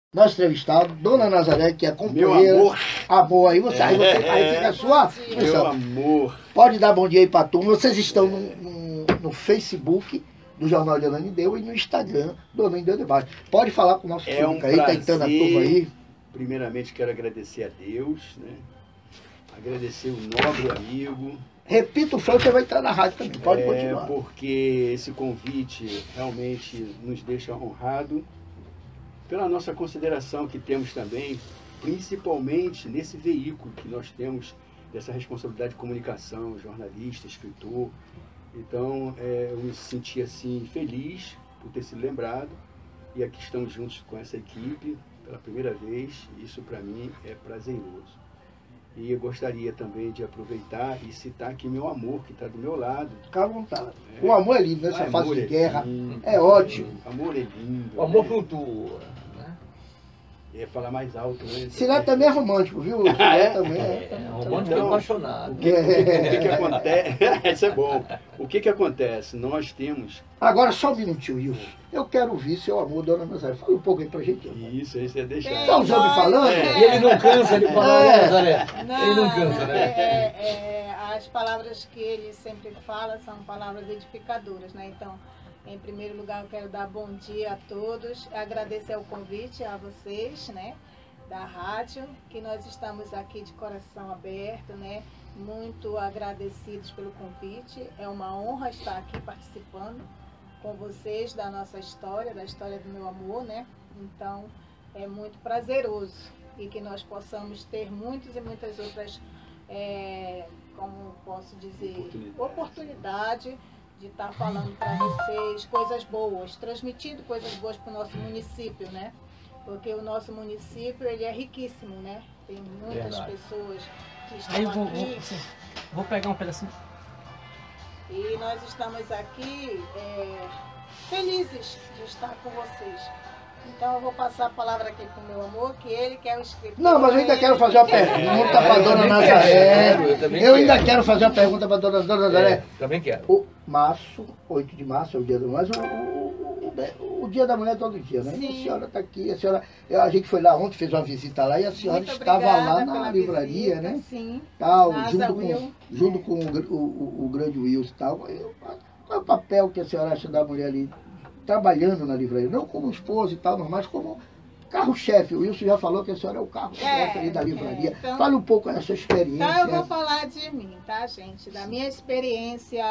Nosso entrevistado, Dona Nazaré, que é companheira. Meu amor. Amor, aí você, aí fica a sua. Meu amor. Pode dar bom dia aí pra turma. Vocês estão no Facebook do Jornal de Ananindeua e no Instagram do Ananindeua Debate. Pode falar com o nosso público aí, tentando a turma aí. Primeiramente quero agradecer a Deus, né? Agradecer o nobre amigo. Repita o flow, você vai entrar na rádio também, pode continuar. Porque esse convite realmente nos deixa honrado pela nossa consideração que temos também, principalmente nesse veículo que nós temos, dessa responsabilidade de comunicação, jornalista, escritor. Então, eu me senti assim feliz por ter sido lembrado, e aqui estamos juntos com essa equipe pela primeira vez. Isso para mim é prazeroso. E eu gostaria também de aproveitar e citar aqui meu amor, que está do meu lado. Fica à vontade. O amor é lindo, nessa fase de guerra. Lindo, é ótimo. Amor é lindo. O amor flutua. Ia falar mais alto, né? Silé também é romântico, viu? Silé também é romântico e apaixonado. O que acontece? Isso é bom. O que acontece? Nós temos... Agora, só um minutinho, Wilson. Eu quero ouvir seu amor, Dona Nazaré. Fala um pouco aí pra gente. Isso é deixar. Tá os homens falando? E ele não cansa de falar, né, Nazaré? Ele não cansa, né? As palavras que ele sempre fala são palavras edificadoras, né? Então, em primeiro lugar, eu quero dar bom dia a todos, agradecer o convite a vocês, né, da rádio, que nós estamos aqui de coração aberto, né, muito agradecidos pelo convite. É uma honra estar aqui participando com vocês da nossa história, da história do meu amor, né, então é muito prazeroso e que nós possamos ter muitas e muitas outras, como posso dizer, oportunidade de estar falando para vocês coisas boas, transmitindo coisas boas para o nosso município, né? Porque o nosso município, ele é riquíssimo, né? Tem muitas pessoas que estão aqui. Vou pegar um pedacinho. E nós estamos aqui felizes de estar com vocês. Então eu vou passar a palavra aqui para o meu amor, que ele quer o escritor. Não, mas eu ainda quero fazer uma pergunta para a Dona Nazaré. Eu ainda quero fazer uma pergunta para a Dona Nazaré. Também quero. O março, 8 de março é o dia do mais, o dia da mulher é todo dia, né? Sim. E a senhora está aqui, a gente foi lá ontem, fez uma visita lá e a senhora Muito estava lá obrigada na pela livraria, visita, né? Sim. Tal, Nasa junto com o grande Wilson e tal. Qual é o papel que a senhora acha da mulher ali trabalhando na livraria? Não como esposa e tal, mas como carro-chefe. O Wilson já falou que a senhora é o carro-chefe ali da livraria. Então, fale um pouco dessa experiência. Então eu vou falar de mim, tá, gente? Da minha experiência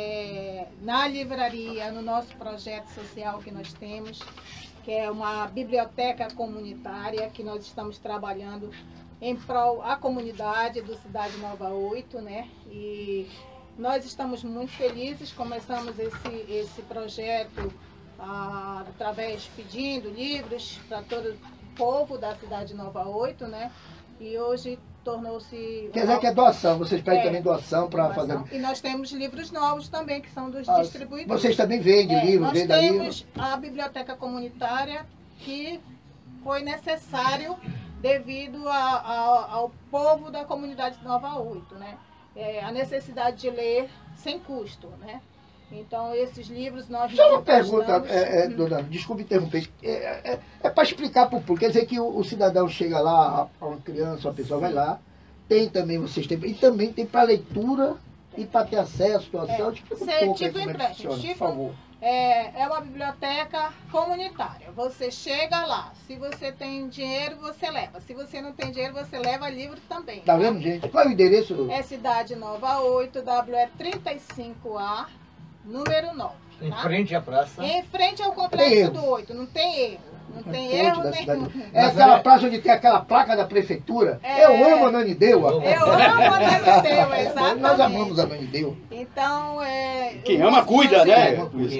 na livraria, no nosso projeto social que nós temos, que é uma biblioteca comunitária que nós estamos trabalhando em prol à comunidade do Cidade Nova 8, né? E nós estamos muito felizes, começamos esse projeto através pedindo livros para todo o povo da Cidade Nova 8, né? E hoje tornou-se... Quer dizer que é doação, vocês pedem também doação para fazer... E nós temos livros novos também, que são dos distribuidores. Vocês também vendem livros, vendem livros? Nós temos a biblioteca comunitária, que foi necessário devido ao povo da comunidade Nova 8, né? A necessidade de ler sem custo, né? Então, esses livros nós... Só uma pergunta, dona, desculpe interromper. É para explicar para o público. Quer dizer que o cidadão chega lá, uma criança, uma pessoa vai lá, tem também, vocês têm, e também tem para leitura e para ter acesso, doação, tipo empréstimo, por favor. É uma biblioteca comunitária. Você chega lá, se você tem dinheiro, você leva. Se você não tem dinheiro, você leva livro também. Tá vendo, gente? Qual é o endereço? É Cidade Nova 8, WE 35A, número 9. Em frente à praça. Em frente ao complexo do 8, não tem erro. Não tem erro nenhum. É aquela praça onde tem aquela placa da prefeitura. Eu amo a Ananindeua. Eu amo a Ananindeua, exatamente. Nós amamos a Ananindeua. Então, quem ama, cuida, né?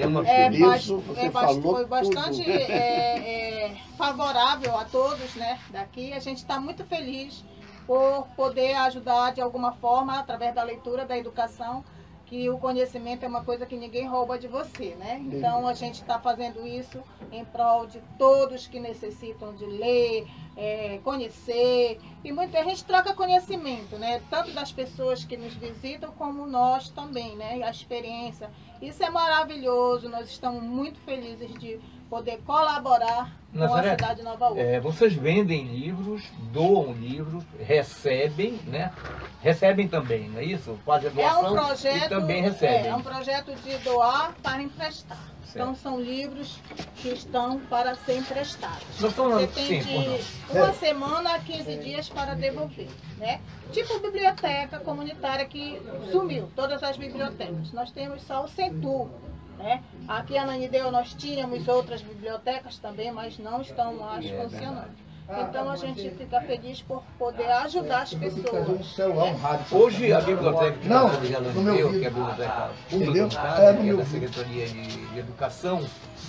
Foi bastante favorável a todos, né? Daqui. A gente está muito feliz por poder ajudar de alguma forma, através da leitura, da educação, que o conhecimento é uma coisa que ninguém rouba de você, né? Então a gente está fazendo isso em prol de todos que necessitam de ler, conhecer. E a gente troca conhecimento, né? Tanto das pessoas que nos visitam, como nós também, né? A experiência. Isso é maravilhoso, nós estamos muito felizes de poder colaborar com a Nazaré, cidade de Nova Urca. vocês vendem livros, doam livros, recebem, né? Recebem também, não é isso? Fazem a doação e também recebem. É um projeto de doar para emprestar. Certo. Então são livros que estão para ser emprestados. Nós estamos, Você tem de uma semana a 15 dias para devolver, né? Tipo biblioteca comunitária que sumiu, todas as bibliotecas. Nós temos só o Centur, né? Aqui na Ananideu nós tínhamos outras bibliotecas também, mas não estão mais funcionando. Então a gente fica feliz por poder ajudar as pessoas. Um celular, um rádio. Hoje a biblioteca de Não, Nazaré de no meu Ananideu, vídeo. que é a biblioteca Entendeu? pública, no caso, No que é meu da vídeo. Secretaria de Educação,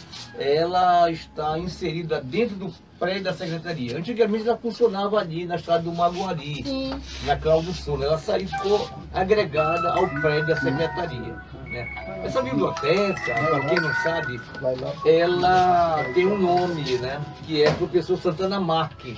ela está inserida dentro do prédio da Secretaria. Antigamente ela funcionava ali na estrada do Maguari, Sim. na Cláudio Sul. Ela saiu, ficou agregada ao prédio da Secretaria, né? Essa biblioteca, para quem não sabe, Vai lá. ela tem um nome, né? Que é Professor Santana Marques,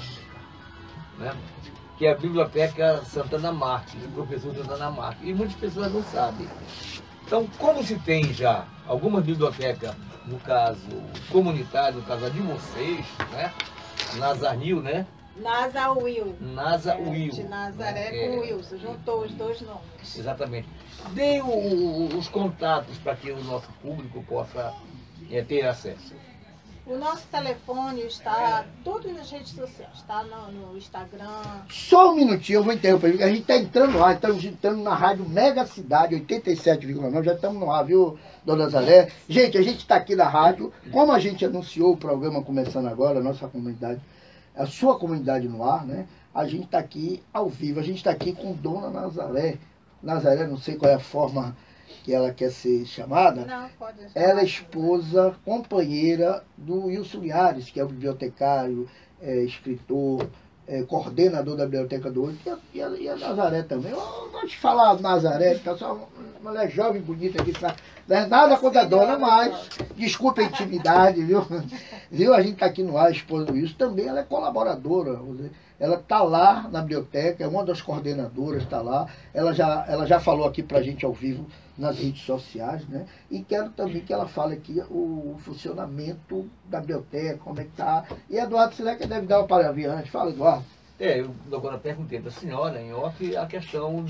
né? Que é a Biblioteca Santana Marques, o Professor Santana Marques. E muitas pessoas não sabem. Então, como se tem já alguma biblioteca, no caso comunitária, no caso a de vocês, né? Nazarnil, né? Nasa Will. Nasa Will. De Nazaré com Wilson, juntou os dois nomes. Exatamente. Dê os contatos para que o nosso público possa ter acesso. O nosso telefone está tudo nas redes sociais, está no Instagram. Só um minutinho, eu vou interromper, porque a gente está entrando lá, estamos entrando na Rádio Mega Cidade, 87,9, já estamos no ar, viu, dona Zalé? Gente, a gente está aqui na rádio, como a gente anunciou o programa começando agora, a nossa comunidade, a sua comunidade no ar, né? A gente está aqui ao vivo, a gente está aqui com Dona Nazaré. Nazaré, não sei qual é a forma que ela quer ser chamada. Não, pode ser. Ela é esposa, companheira do Wilson Liares, que é o bibliotecário, escritor, coordenador da Biblioteca do Ouro, e a Nazaré também. Eu gosto de falar Nazaré, porque só uma mulher jovem, bonita aqui, não é nada contra a dona, mas desculpa a intimidade, viu? Viu? A gente está aqui no ar, a esposa do Wilson, também ela é colaboradora. Ela está lá na biblioteca, é uma das coordenadoras, está lá. Ela já falou aqui para a gente ao vivo nas redes sociais, né? E quero também que ela fale aqui o funcionamento da biblioteca, como é que está. E Eduardo Sileca deve dar uma palavrinha antes. Fala, Eduardo. Eu agora perguntei da senhora, em off, a questão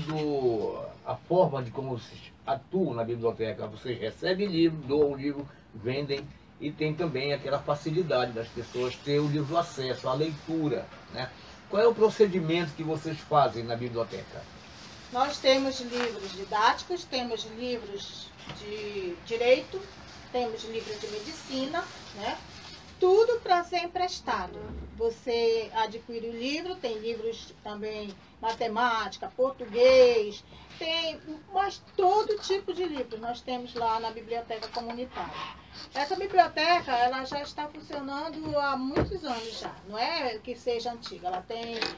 a forma de como vocês atuam na biblioteca. Vocês recebem livro, doam livro, vendem, e tem também aquela facilidade das pessoas ter o livro acesso, a leitura, né? Qual é o procedimento que vocês fazem na biblioteca? Nós temos livros didáticos, temos livros de direito, temos livros de medicina, né? Tudo para ser emprestado. Você adquire o livro, tem livros também matemática, português, tem mas todo tipo de livro nós temos lá na biblioteca comunitária. Essa biblioteca ela já está funcionando há muitos anos já, não é que seja antiga, ela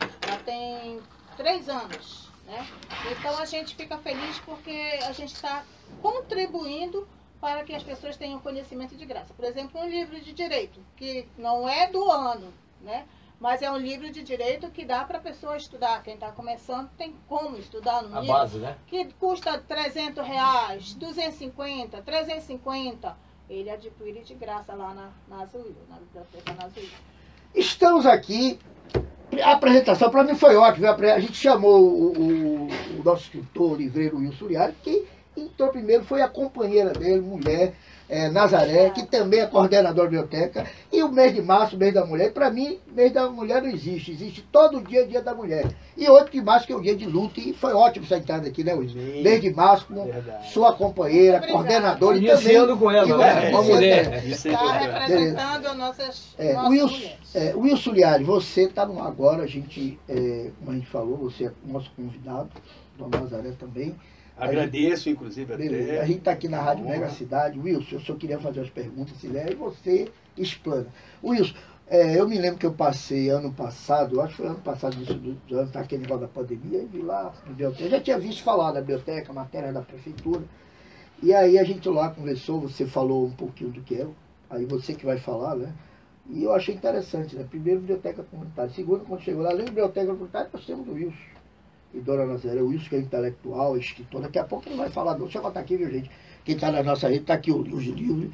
tem 3 anos. Né? Então a gente fica feliz porque a gente está contribuindo para que as pessoas tenham conhecimento de graça. Por exemplo, um livro de direito, que não é do ano, né? Mas é um livro de direito que dá para a pessoa estudar. Quem está começando tem como estudar no livro. A base, né? Que custa R$300, 250, 350. Ele adquire de graça lá na Azul, na biblioteca na Azul. Estamos aqui. A apresentação para mim foi ótima. A gente chamou o nosso escritor, livreiro Wilson Liares, que entrou primeiro, foi a companheira dele, mulher, Nazaré, que também é coordenadora da biblioteca. E o mês de março, o mês da mulher, para mim, mês da mulher não existe. Existe todo dia, dia da mulher. E 8 de março, que é o dia de luta. E foi ótimo essa entrada aqui, né, Wilson? Mês de março, com sua companheira, coordenadora. Iniciando e também, com ela, né? Uma mulher. Está representando nossas mulheres. Wilson Liares, você está no agora, a gente, como a gente falou, você é nosso convidado, Dona Nazaré também. Agradeço, inclusive, até. A gente está aqui na Rádio Mega Cidade. Wilson, eu só queria fazer as perguntas, se der, e você explana. Wilson, eu me lembro que eu passei ano passado, acho que foi ano passado, início do ano, tá aquele negócio da pandemia, e vi lá na biblioteca. Eu já tinha visto falar da biblioteca, matéria da prefeitura. E aí a gente lá conversou, você falou um pouquinho do que é, aí você que vai falar, né? E eu achei interessante, né? Primeiro, biblioteca comunitária. Segundo, quando chegou lá, além da biblioteca comunitária, nós temos o Wilson. E Dona Nazaré, o Wilson que é intelectual, escritor. Daqui a pouco ele vai falar, deixa eu botar aqui, viu, gente? Quem está na nossa rede, está aqui os livros.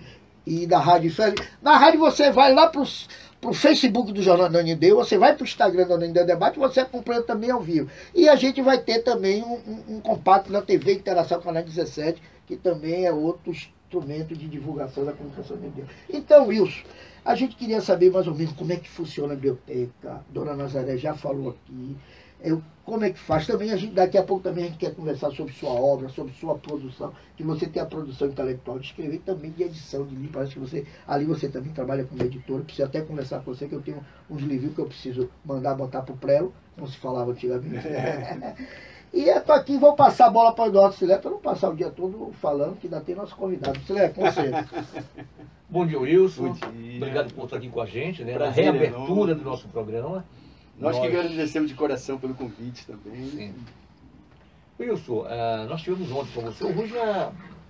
e da Rádio Feliz. Na rádio você vai lá pro Facebook do Jornal da Anindeu, você vai pro Instagram do Anindeu Debate, você acompanha também ao vivo. E a gente vai ter também um compacto na TV Interação Canal 17, que também é outro instrumento de divulgação da comunicação de Deus. Então, Wilson, a gente queria saber mais ou menos como é que funciona a biblioteca. Dona Nazaré já falou aqui. Como é que faz? Também daqui a pouco também a gente quer conversar sobre sua obra, sobre sua produção, que você tem a produção intelectual de escrever, também de edição de livro. Parece que ali você também trabalha como editora. Preciso até conversar com você, que eu tenho uns livros que eu preciso mandar botar pro prelo, como se falava antigamente. E eu tô aqui, vou passar a bola para o Eduardo Silé, para não passar o dia todo falando, que ainda tem nosso convidado. Silé, com você. Bom dia, Wilson. Bom dia. Obrigado por estar aqui com a gente, né? Na Prazer reabertura enorme. do nosso programa. Nós que agradecemos de coração pelo convite também. Sim. Wilson, nós tivemos ontem com você. O Ruja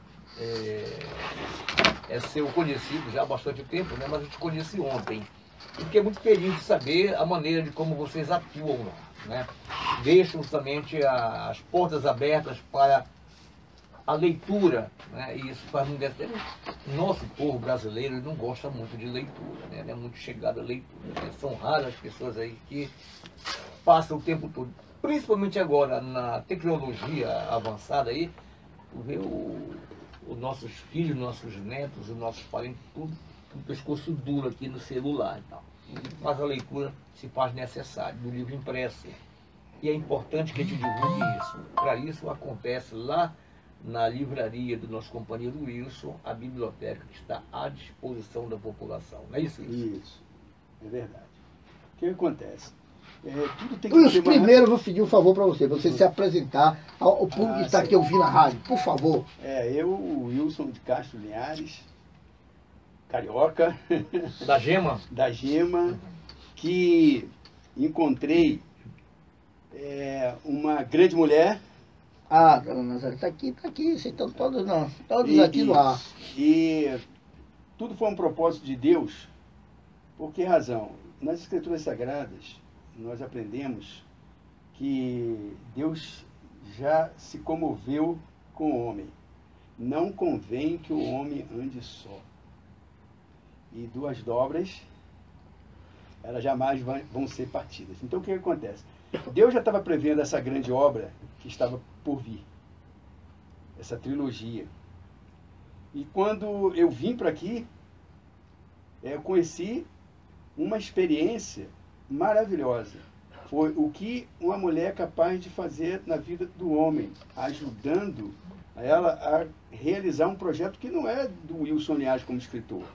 é seu conhecido já há bastante tempo, né? Mas eu te conheci ontem. E fiquei muito feliz de saber a maneira de como vocês atuam, né? Deixam justamente as portas abertas para a leitura, né? E isso faz muito bem. Nosso povo brasileiro não gosta muito de leitura, né? Não é muito chegado à leitura, né? São raras as pessoas aí que passam o tempo todo, principalmente agora na tecnologia avançada aí, tu vê os nossos filhos, nossos netos, os nossos parentes, tudo com o pescoço duro aqui no celular e tal. Mas a leitura se faz necessária, do livro impresso. E é importante que a gente divulgue isso. Para isso acontece lá na livraria do nosso companheiro Wilson, a biblioteca que está à disposição da população. Não é isso, Wilson? Isso, é verdade. O que acontece? Tudo tem que Wilson, ter uma... primeiro eu vou pedir um favor para você se apresentar ao público que está aqui ouvindo a rádio, por favor. Eu, Wilson de Castro Linhares, carioca, Da Gema? da Gema, que encontrei uma grande mulher. Ah, dona Nazaré, está aqui, vocês estão todos, não, todos E- aqui no ar. E tudo foi um propósito de Deus. Por que razão? Nas Escrituras Sagradas, nós aprendemos que Deus já se comoveu com o homem. Não convém que o homem ande só. E duas dobras, elas jamais vão ser partidas. Então o que acontece? Deus já estava prevendo essa grande obra que estava por vir. Essa trilogia. E quando eu vim para aqui, eu conheci uma experiência maravilhosa. Foi o que uma mulher é capaz de fazer na vida do homem, ajudando ela a realizar um projeto que não é do Wilson Linhares como escritor.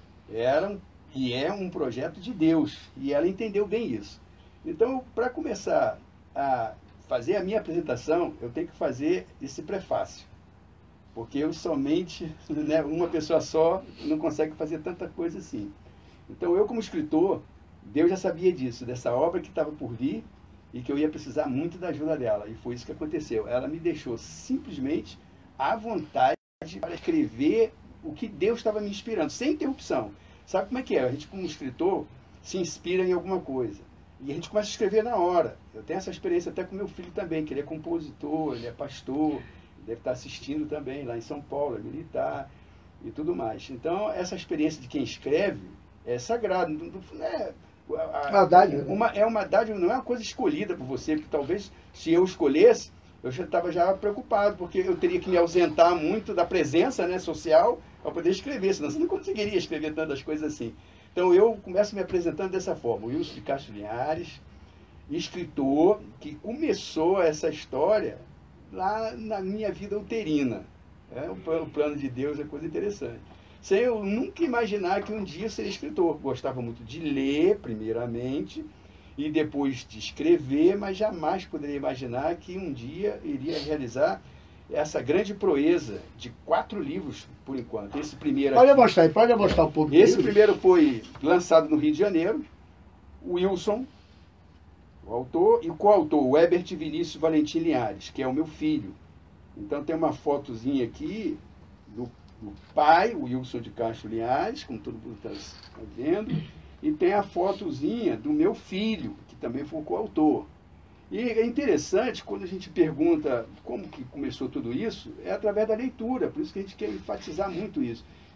É um projeto de Deus, e ela entendeu bem isso. Então, para começar a fazer a minha apresentação, eu tenho que fazer esse prefácio. Porque eu somente, né, uma pessoa só, não consegue fazer tanta coisa assim. Então, eu como escritor, Deus já sabia disso, dessa obra que estava por vir e que eu ia precisar muito da ajuda dela. E foi isso que aconteceu. Ela me deixou simplesmente à vontade para escrever o que Deus estava me inspirando, sem interrupção. Sabe como é que é? A gente, como escritor, se inspira em alguma coisa. E a gente começa a escrever na hora. Eu tenho essa experiência até com meu filho também, que ele é compositor, ele é pastor, deve estar assistindo também lá em São Paulo, é militar e tudo mais. Então, essa experiência de quem escreve é sagrada. Não é, Uma dádiva, né? é uma dádiva, não é uma coisa escolhida por você, porque talvez se eu escolhesse, eu já estava preocupado, porque eu teria que me ausentar muito da presença, né, social para poder escrever, senão você não conseguiria escrever tantas coisas assim. Então eu começo me apresentando dessa forma, o Wilson de Castro Linhares, escritor que começou essa história lá na minha vida uterina. O plano de Deus é coisa interessante. Sem eu nunca imaginar que um dia eu seria escritor. Gostava muito de ler, primeiramente, e depois de escrever, mas jamais poderia imaginar que um dia iria realizar essa grande proeza de 4 livros, por enquanto. Esse primeiro Pode aqui, mostrar um pouco. esse primeiro foi lançado no Rio de Janeiro. O Wilson, o autor, e o coautor, o Herbert Vinícius Valentim Linhares, que é o meu filho. Então tem uma fotozinha aqui do pai, o Wilson de Castro Linhares, como todo mundo está vendo, e tem a fotozinha do meu filho, que também foi o coautor. E é interessante, quando a gente pergunta como que começou tudo isso, é através da leitura, por isso que a gente quer enfatizar muito isso. A gente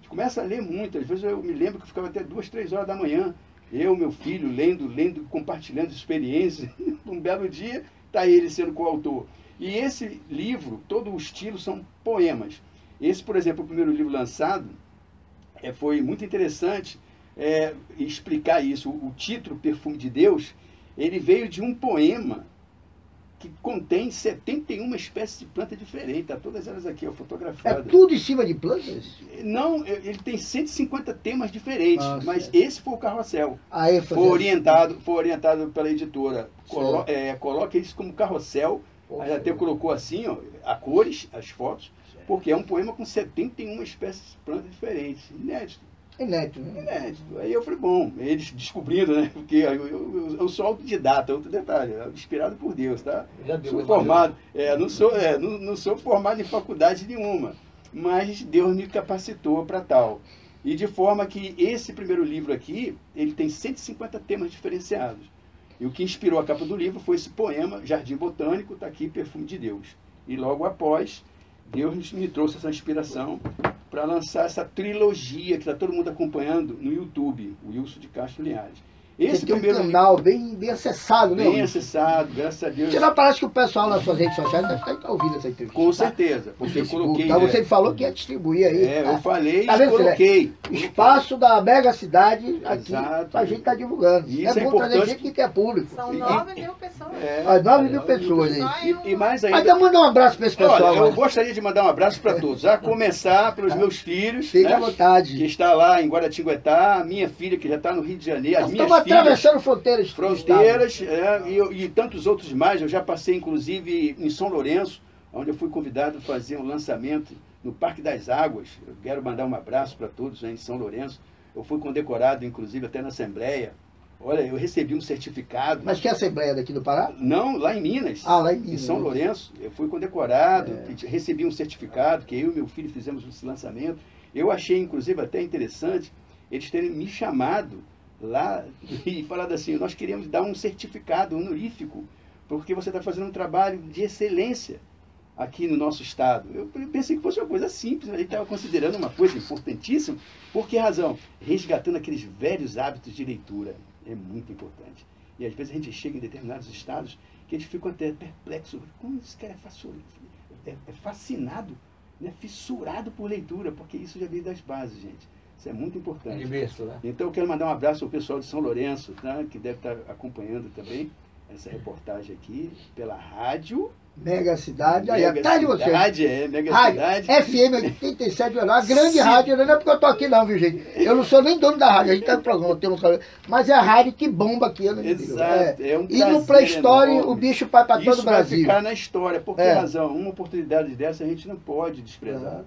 começa a ler muito. Às vezes eu me lembro que eu ficava até 2, 3 horas da manhã, eu, meu filho, lendo, compartilhando experiências. Um belo dia, está ele sendo coautor. E esse livro, todo o estilo são poemas. Esse, por exemplo, o primeiro livro lançado, foi muito interessante explicar isso. O título, Perfume de Deus, ele veio de um poema que contém 71 espécies de planta diferentes. Tá todas elas aqui, ó, fotografadas. É tudo em cima de plantas? Não, ele tem 150 temas diferentes, Nossa. mas esse foi o carrossel. Aí, Foi orientado pela editora. Coloca isso como carrossel. Aí até colocou assim, ó, a cores, as fotos, porque é um poema com 71 espécies de plantas diferentes. Inédito. Inédito, né? Inédito. Aí eu falei, bom, eles descobrindo, né? Porque eu sou autodidata, outro detalhe, inspirado por Deus, tá? Sou formado, não sou formado em faculdade nenhuma, mas Deus me capacitou para tal. E de forma que esse primeiro livro aqui, ele tem 150 temas diferenciados. E o que inspirou a capa do livro foi esse poema, Jardim Botânico, está aqui, Perfume de Deus. E logo após, Deus me trouxe essa inspiração para lançar essa trilogia que está todo mundo acompanhando no YouTube, o Wilson de Castro Linhares. Esse tem um primeiro canal bem acessado, né? bem acessado, graças a Deus. Você não parece que o pessoal nas suas redes sociais deve estar ouvindo essa entrevista. Com tá? certeza, porque eu coloquei... Então você falou que ia distribuir aí. eu falei Tá e vendo, coloquei. Espaço da mega cidade aqui, Exato. a gente tá divulgando. Isso é é bom trazer importante. gente que quer público. São 9.000 pessoas. As 9.000 pessoas aí. E mais ainda... Ainda manda um abraço para esse pessoal. Olha, eu mano. gostaria de mandar um abraço para todos. A começar pelos meus filhos, Fique né, à vontade. que está lá em Guaratinguetá, a minha filha que já está no Rio de Janeiro, as Nós minhas estamos filhas, atravessando fronteiras. fronteiras, e tantos outros mais. Eu já passei, inclusive, em São Lourenço, onde eu fui convidado a fazer um lançamento no Parque das Águas. Eu quero mandar um abraço para todos, né, em São Lourenço. Eu fui condecorado, inclusive, até na Assembleia. Olha, eu recebi um certificado. Mas que Assembleia daqui do Pará? Não, lá em Minas. Ah, lá em Minas. Em São Lourenço. Eu fui condecorado, recebi um certificado, que eu e meu filho fizemos esse lançamento. Eu achei, inclusive, até interessante eles terem me chamado lá e falado assim, nós queremos dar um certificado honorífico, porque você está fazendo um trabalho de excelência aqui no nosso estado. Eu pensei que fosse uma coisa simples, mas ele estava considerando uma coisa importantíssima. Por que razão? Resgatando aqueles velhos hábitos de leitura. É muito importante. E às vezes a gente chega em determinados estados que eles ficam até perplexos. Como esse cara é fascinado, né? Fissurado por leitura, porque isso já veio das bases, gente. Isso é muito importante. Imenso, né? Então eu quero mandar um abraço ao pessoal de São Lourenço, tá? Que deve estar acompanhando também essa reportagem aqui pela rádio. Mega Cidade, aí Mega atrás de você. Cidade, Mega Rádio Cidade. FM 87, a grande Sim. rádio, não é porque eu tô aqui não, viu gente? Eu não sou nem dono da rádio, a gente tem um programa, mas é a rádio que bomba aqui. Né, Exato, é um e no prazer Play Store enorme. o bicho vai para todo o Isso vai Brasil. ficar na história. Por que razão? Uma oportunidade dessa a gente não pode desprezar.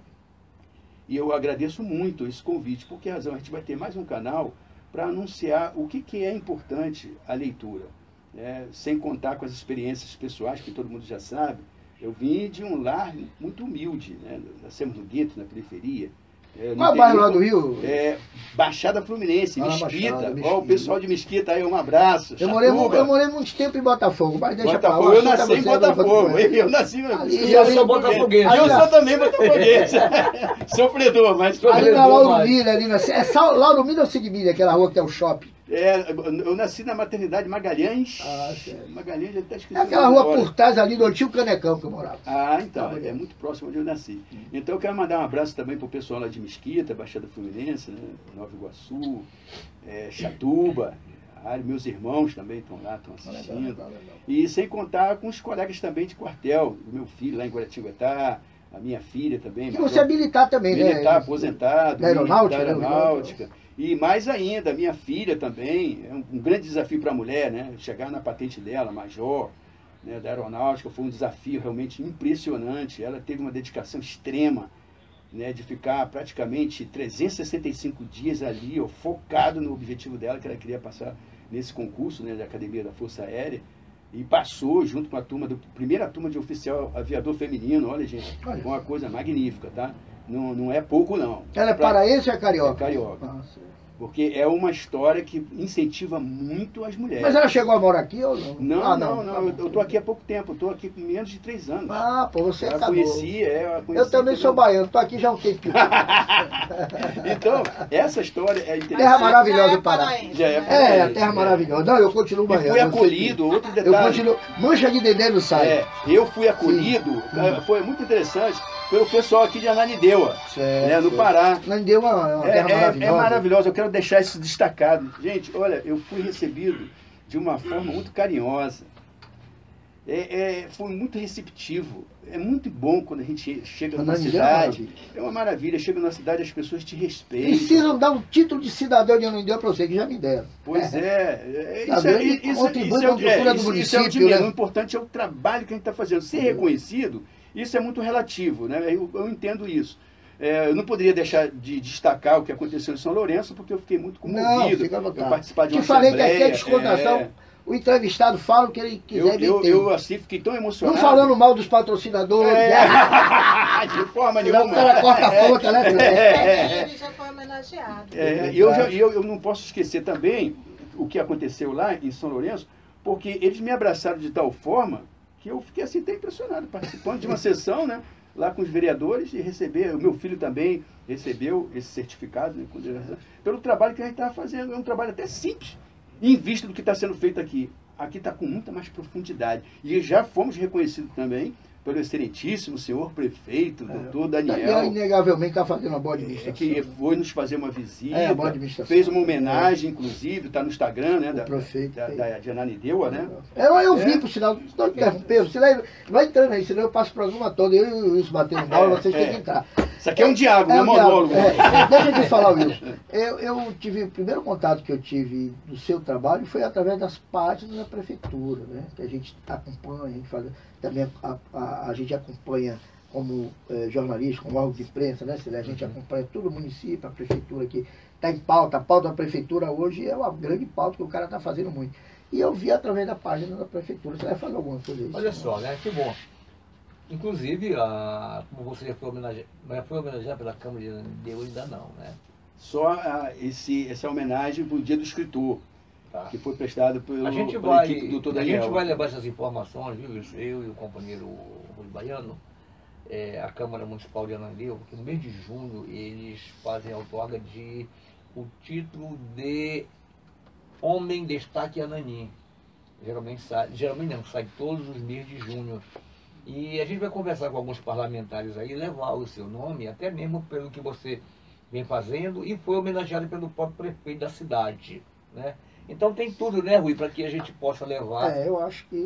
E eu agradeço muito esse convite. Por que razão? A gente vai ter mais um canal para anunciar o que é importante a leitura. Sem contar com as experiências pessoais, que todo mundo já sabe. Eu vim de um lar muito humilde, né? Nascemos no gueto, na periferia. Qual bairro lá do Rio? Baixada Fluminense, Mesquita. Baixada, Ó, o pessoal de Mesquita aí, um abraço. Eu morei muito tempo em Botafogo, mas deixa pra Botafogo, lá. eu nasci em Botafogo. Eu nasci E eu sou botafoguense. Eu sou também botafoguense. Sofredor, mas Ali na Sofredor, Lauro Miller, ali na... Lauro Miller ou Cid Miller, aquela rua que é o shopping? Eu nasci na maternidade Magalhães. Certo. Magalhães já está escrito. É aquela rua por trás ali do antigo Canecão que eu morava. Então, é muito próximo onde eu nasci. Então eu quero mandar um abraço também para o pessoal lá de Mesquita, Baixada Fluminense, né? Nova Iguaçu, Chatuba, meus irmãos também estão lá, estão assistindo. Legal. E sem contar com os colegas também de quartel, o meu filho lá em Guaratinguetá, a minha filha também. E você é militar também, né? Militar aposentado, da aeronáutica, da aeronáutica. E mais ainda, a minha filha também, é um grande desafio para a mulher, né? Chegar na patente dela, major, né, da aeronáutica, foi um desafio realmente impressionante. Ela teve uma dedicação extrema, né, de ficar praticamente 365 dias ali, focado no objetivo dela, que ela queria passar nesse concurso, né, da Academia da Força Aérea. E passou junto com a primeira turma de oficial aviador feminino. Olha, gente, foi uma coisa magnífica, tá? Não é pouco, não. Ela é paraense ou é carioca? É carioca. Nossa. Porque é uma história que incentiva muito as mulheres. Mas ela chegou a morar aqui ou não? Não. Eu estou aqui há pouco tempo. Eu estou aqui com menos de 3 anos. Ah, pô, você eu acabou. Eu também sou baiano. Estou aqui já há um tempinho. Então, essa história é interessante. Terra maravilhosa do Pará. A terra maravilhosa. Não, eu continuo baiano. E fui acolhido, outro detalhe. Eu continuo. Mancha de Dedé não sai. Eu fui acolhido, foi muito interessante, pelo pessoal aqui de Ananindeua, no Pará. Ananindeua é uma terra maravilhosa. É maravilhosa, eu quero deixar isso destacado. Gente, olha, eu fui recebido de uma forma muito carinhosa. Foi muito receptivo. É muito bom quando a gente chega numa cidade. É uma maravilha. Chega numa cidade, as pessoas te respeitam. Precisam dar um título de cidadão de Ananindeua para você, que já me deram. Pois isso é o de menos. O importante é o trabalho que a gente está fazendo. Ser reconhecido, isso é muito relativo, né? Eu entendo isso. Eu não poderia deixar de destacar o que aconteceu em São Lourenço, porque eu fiquei muito comovido. Eu participar de uma falei que aqui é descontração. O entrevistado fala o que ele quiser. Eu assim, fiquei tão emocionado. Não falando mal dos patrocinadores. De forma nenhuma. O cara corta a ponta, né? Ele já foi homenageado. Eu não posso esquecer também o que aconteceu lá em São Lourenço, porque eles me abraçaram de tal forma que eu fiquei assim até impressionado, participando de uma sessão, né? Lá com os vereadores, e receber, o meu filho também recebeu esse certificado, né, pelo trabalho que a gente estava fazendo. É um trabalho até simples, em vista do que está sendo feito aqui. Aqui está com muita mais profundidade. E já fomos reconhecidos também pelo excelentíssimo senhor prefeito, doutor Daniel. Inegavelmente está fazendo uma boa administração. Que foi nos fazer uma visita, fez uma homenagem, inclusive, está no Instagram, né, de Ananindeua, né? Eu vi, por sinal, não interrompeu, vai entrando aí, senão eu passo o programa todo, eu e o Wilson batendo bola, vocês têm que entrar. Isso aqui é um diálogo, não é um monólogo. Deixa eu te falar, Wilson. Eu tive, o primeiro contato que eu tive do seu trabalho foi através das páginas da prefeitura, né? Que a gente acompanha, a gente faz, também a gente acompanha como jornalista, como órgão de imprensa, né? A gente acompanha todo o município, a prefeitura que está em pauta. A pauta da prefeitura hoje é uma grande pauta que o cara está fazendo muito. E eu vi através da página da prefeitura. Você vai fazer alguma coisa aí? Olha só, né? Que bom. Inclusive, como você já foi homenageado pela Câmara de Ananindeua, ainda não, né? Só essa homenagem para o Dia do Escritor, que foi prestado pela equipe do doutor Daniel. A gente vai levar essas informações, viu? Eu e o companheiro Rui Baiano, a Câmara Municipal de Ananindeua, porque no mês de junho eles fazem a outorga de o título de Homem Destaque Ananin. Geralmente sai todos os meses de junho. E a gente vai conversar com alguns parlamentares aí, levar o seu nome, até mesmo pelo que você vem fazendo, e foi homenageado pelo próprio prefeito da cidade, né? Então tem tudo, né, Rui, para que a gente possa levar. Eu acho que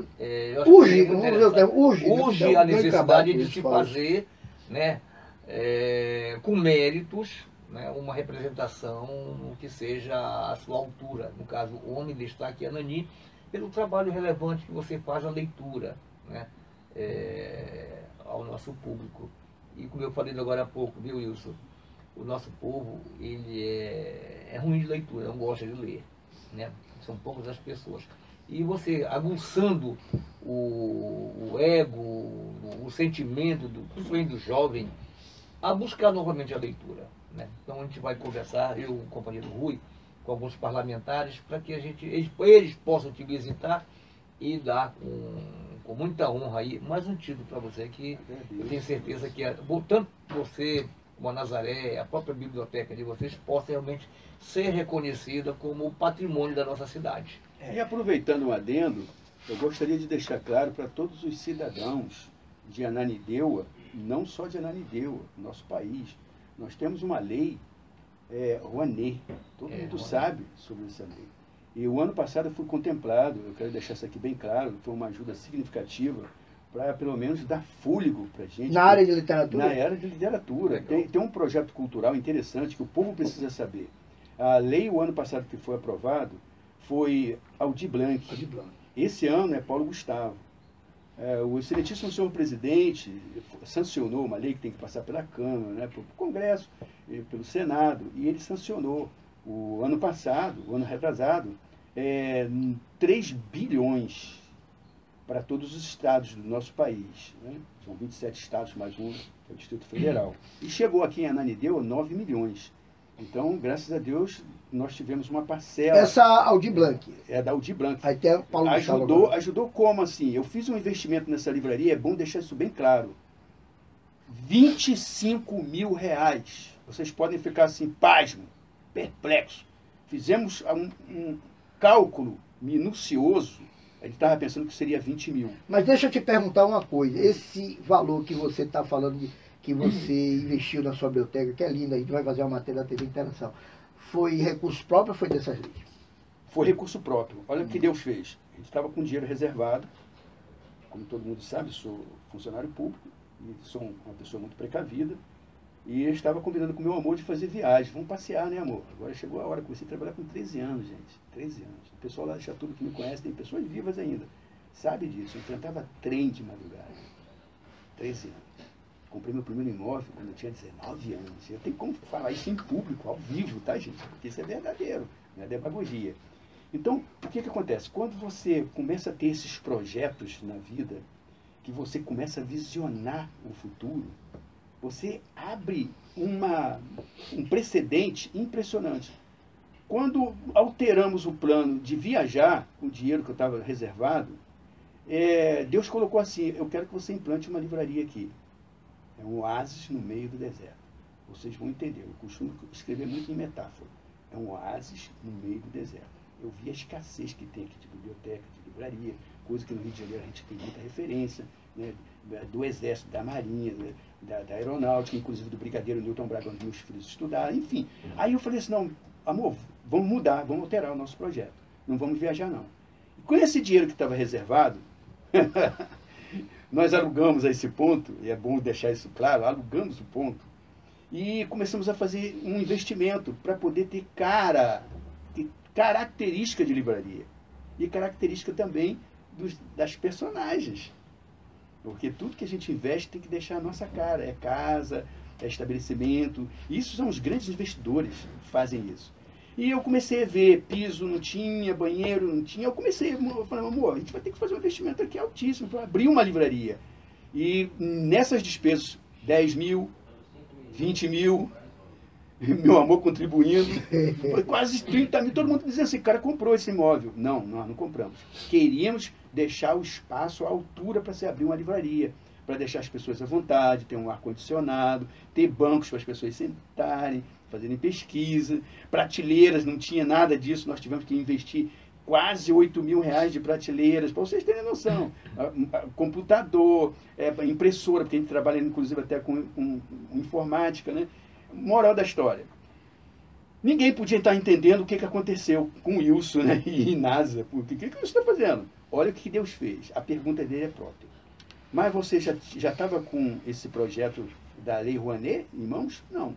urge a necessidade de se fazer, né, com méritos, né, uma representação que seja à sua altura. No caso, o Homem Destaque Ananin, pelo trabalho relevante que você faz na leitura, né, ao nosso público. E como eu falei agora há pouco, viu, Wilson? O nosso povo, ele é ruim de leitura, não gosta de ler, né? São poucas as pessoas. E você aguçando o ego, o sentimento, principalmente do jovem, a buscar novamente a leitura, né? Então a gente vai conversar, eu e o companheiro Rui, com alguns parlamentares, para que eles possam te visitar e dar com muita honra aí mais um título para você, que eu tenho certeza que tanto você como a Nazaré, a própria biblioteca de vocês, possa realmente ser reconhecida como patrimônio da nossa cidade. E aproveitando um adendo, eu gostaria de deixar claro para todos os cidadãos de Ananindeua, não só de Ananindeua, nosso país, nós temos uma lei, Rouanet, todo mundo sabe sobre essa lei. E o ano passado eu fui contemplado, eu quero deixar isso aqui bem claro, foi uma ajuda significativa para pelo menos dar fôlego para a gente. Na área de literatura? Na área de literatura. Tem um projeto cultural interessante que o povo precisa saber. A lei, o ano passado que foi aprovado, foi Aldir Blanc. Esse ano é Paulo Gustavo. O excelentíssimo senhor presidente sancionou uma lei que tem que passar pela Câmara, né, pelo Congresso, pelo Senado, e ele sancionou o ano passado, o ano retrasado, 3 bilhões para todos os estados do nosso país, né? São 27 estados mais um, que é o Distrito Federal. E chegou aqui em Ananindeua 9 milhões. Então, graças a Deus, nós tivemos uma parcela. Essa Aldir Blanc. É da Aldir Blanc. Aí tem o Paulo Gustavo. Ajudou como assim? Eu fiz um investimento nessa livraria, é bom deixar isso bem claro. R$25 mil. Vocês podem ficar assim, pasmo, perplexo. Fizemos um cálculo minucioso. A gente estava pensando que seria 20 mil. Mas deixa eu te perguntar uma coisa. Esse valor que você está falando, que você investiu na sua biblioteca, que é linda, a gente vai fazer uma matéria da TV Interação, foi recurso próprio ou foi dessas leis? Foi recurso próprio. Olha o que Deus fez. A gente estava com dinheiro reservado. Como todo mundo sabe, sou funcionário público e sou uma pessoa muito precavida. E eu estava combinando com meu amor de fazer viagem. Vamos passear, né, amor? Agora chegou a hora. Comecei a trabalhar com 13 anos, gente. 13 anos. O pessoal lá de Chatuba que me conhece, tem pessoas vivas ainda. Sabe disso. Eu enfrentava trem de madrugada. 13 anos. Comprei meu primeiro imóvel quando eu tinha 19 anos. Eu tenho como falar isso em público, ao vivo, tá, gente? Porque isso é verdadeiro, não é demagogia. Então, o que acontece? Quando você começa a ter esses projetos na vida, que você começa a visionar o futuro, você abre um precedente impressionante. Quando alteramos o plano de viajar, com o dinheiro que eu estava reservado, Deus colocou assim, eu quero que você implante uma livraria aqui. É um oásis no meio do deserto. Vocês vão entender, eu costumo escrever muito em metáfora. É um oásis no meio do deserto. Eu vi a escassez que tem aqui de biblioteca, de livraria, coisa que no Rio de Janeiro a gente tem muita referência, né, do Exército, da Marinha, né, da Aeronáutica, inclusive do Brigadeiro Newton Braga, onde meus filhos estudaram, enfim. Aí eu falei assim, não, amor, vamos mudar, vamos alterar o nosso projeto. Não vamos viajar, não. E com esse dinheiro que estava reservado, nós alugamos a esse ponto, e é bom deixar isso claro, alugamos o ponto, e começamos a fazer um investimento para poder ter característica de livraria. E característica também das personagens. Porque tudo que a gente investe tem que deixar a nossa cara. É casa, é estabelecimento. Isso são os grandes investidores que fazem isso. E eu comecei a ver, piso não tinha, banheiro não tinha. Eu falei, amor, a gente vai ter que fazer um investimento aqui altíssimo para abrir uma livraria. E nessas despesas, 10 mil, 20 mil, meu amor contribuindo, foi quase 30 mil. Todo mundo dizia assim, cara, comprou esse imóvel. Não, nós não compramos. Queríamos deixar o espaço à altura para se abrir uma livraria, para deixar as pessoas à vontade, ter um ar-condicionado, ter bancos para as pessoas sentarem, fazerem pesquisa, prateleiras, não tinha nada disso, nós tivemos que investir quase 8 mil reais de prateleiras, para vocês terem noção. Computador, impressora, porque a gente trabalha inclusive até com informática, né? Moral da história. Ninguém podia estar entendendo o que aconteceu com o Wilson, né? E NASA. O que você está fazendo? Olha o que Deus fez. A pergunta dele é própria. Mas você já estava com esse projeto da Lei Rouanet em mãos? Não.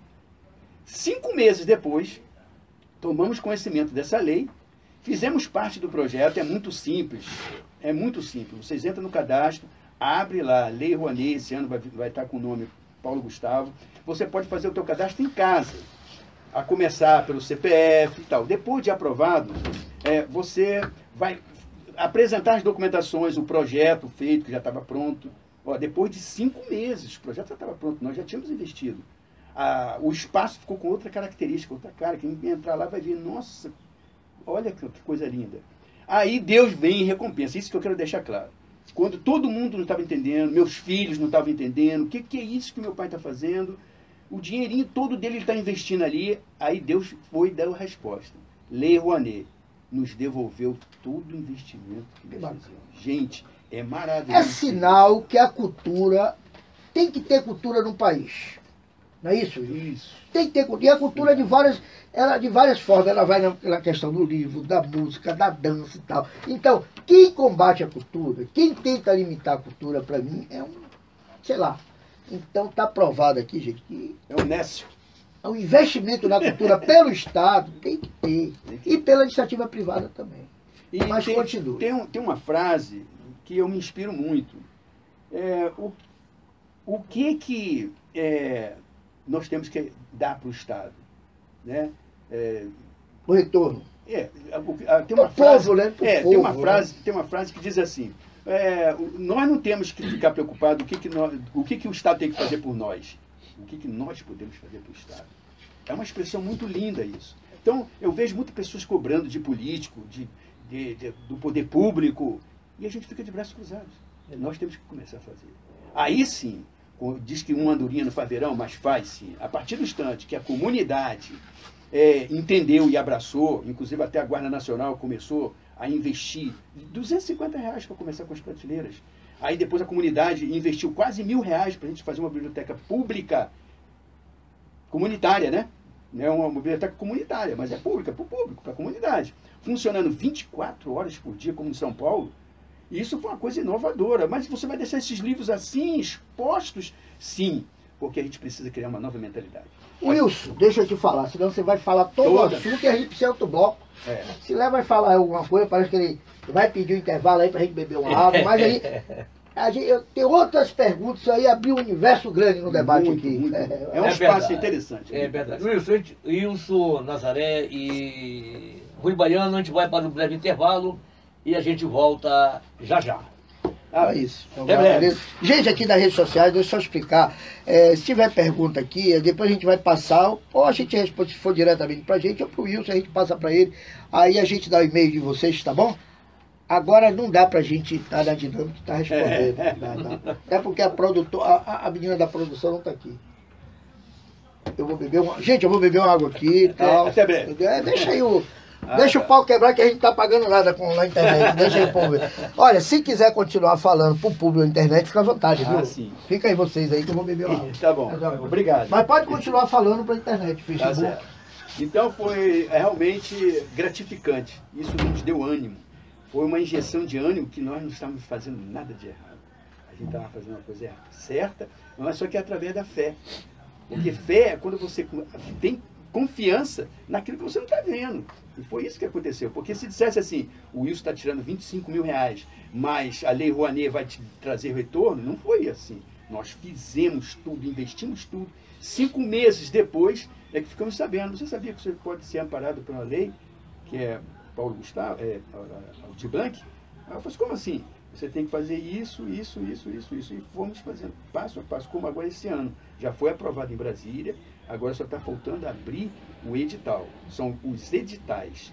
5 meses depois, tomamos conhecimento dessa lei, fizemos parte do projeto, é muito simples. É muito simples. Vocês entram no cadastro, abre lá, Lei Rouanet, esse ano vai estar com o nome Paulo Gustavo. Você pode fazer o teu cadastro em casa, a começar pelo CPF e tal. Depois de aprovado, você vai apresentar as documentações, o projeto feito, que já estava pronto. Depois de 5 meses, o projeto já estava pronto, nós já tínhamos investido. O espaço ficou com outra característica, outra cara. Quem entrar lá vai ver, nossa, olha que coisa linda. Aí Deus vem e recompensa, isso que eu quero deixar claro. Quando todo mundo não estava entendendo, meus filhos não estavam entendendo, o que é isso que meu pai está fazendo? O dinheirinho todo dele ele está investindo ali, aí Deus foi e deu a resposta. Lei Rouanet nos devolveu todo o investimento que nós fizemos. Gente, é maravilhoso. É sinal que a cultura, tem que ter cultura no país. Não é isso? Isso. Tem que ter cultura. E a cultura de várias formas. Ela vai na questão do livro, da música, da dança e tal. Então, quem combate a cultura, quem tenta limitar a cultura, para mim, sei lá. Então, está provado aqui, gente, que é honesto. O investimento na cultura pelo Estado tem que ter. E pela iniciativa privada também. Mas continua. Tem uma frase que eu me inspiro muito. O que nós temos que dar para o Estado? Né? O retorno. Tem uma frase, povo, né? Tem uma frase que diz assim, nós não temos que ficar preocupados o que o Estado tem que fazer por nós. O que nós podemos fazer para o Estado. É uma expressão muito linda isso. Então, eu vejo muitas pessoas cobrando de político, do poder público, e a gente fica de braços cruzados. Nós temos que começar a fazer. Aí sim, diz que uma andorinha não faz verão, mas faz sim. A partir do instante que a comunidade entendeu e abraçou, inclusive até a Guarda Nacional começou a investir R$250 para começar com as prateleiras. Aí depois a comunidade investiu quase R$1.000 para a gente fazer uma biblioteca pública, comunitária, né? Não é uma biblioteca comunitária, mas é pública, para o público, para a comunidade. Funcionando 24 horas por dia, como em São Paulo. E isso foi uma coisa inovadora. Mas você vai deixar esses livros assim, expostos? Sim, porque a gente precisa criar uma nova mentalidade. Wilson, deixa eu te falar, senão você vai falar todo o assunto e a gente precisa de outro bloco. Se Léo vai falar alguma coisa, parece que ele vai pedir um intervalo aí pra gente beber uma água, mas aí eu tenho outras perguntas, isso aí abriu um universo grande no debate aqui. É um espaço interessante. É verdade. Wilson, Nazaré e Rui Baiano, a gente vai para um breve intervalo e a gente volta já já. É isso. Então, gente aqui das redes sociais, deixa eu só explicar. Se tiver pergunta aqui, depois a gente vai passar, ou a gente responde, se for diretamente pra gente, ou pro Wilson, a gente passa pra ele. Aí a gente dá o e-mail de vocês, tá bom? Agora não dá pra gente estar na dinâmica e tá respondendo. Não. É porque a menina da produção não tá aqui. Eu vou beber uma. Gente, eu vou beber uma água aqui e tal. Até breve. Deixa aí o. Deixa o pau quebrar que a gente não tá pagando nada na internet. Deixa aí o povo ver. Olha, se quiser continuar falando pro público na internet, fica à vontade, viu? Sim. Fica aí vocês aí que eu vou beber uma água. Tá bom. Obrigado. Mas pode continuar falando pra internet, Facebook. Tá certo. Então foi realmente gratificante. Isso nos deu ânimo. Foi uma injeção de ânimo que nós não estávamos fazendo nada de errado. A gente estava fazendo uma coisa certa, mas só que é através da fé. Porque fé é quando você tem confiança naquilo que você não está vendo. E foi isso que aconteceu. Porque se dissesse assim, o Wilson está tirando R$25.000, mas a Lei Rouanet vai te trazer retorno, não foi assim. Nós fizemos tudo, investimos tudo. 5 meses depois é que ficamos sabendo. Você sabia que você pode ser amparado por uma lei, que é Paulo Gustavo, Aldir Blanc? Eu falei, como assim? Você tem que fazer isso. E fomos fazendo passo a passo, como agora esse ano. Já foi aprovado em Brasília, agora só está faltando abrir o edital. São os editais.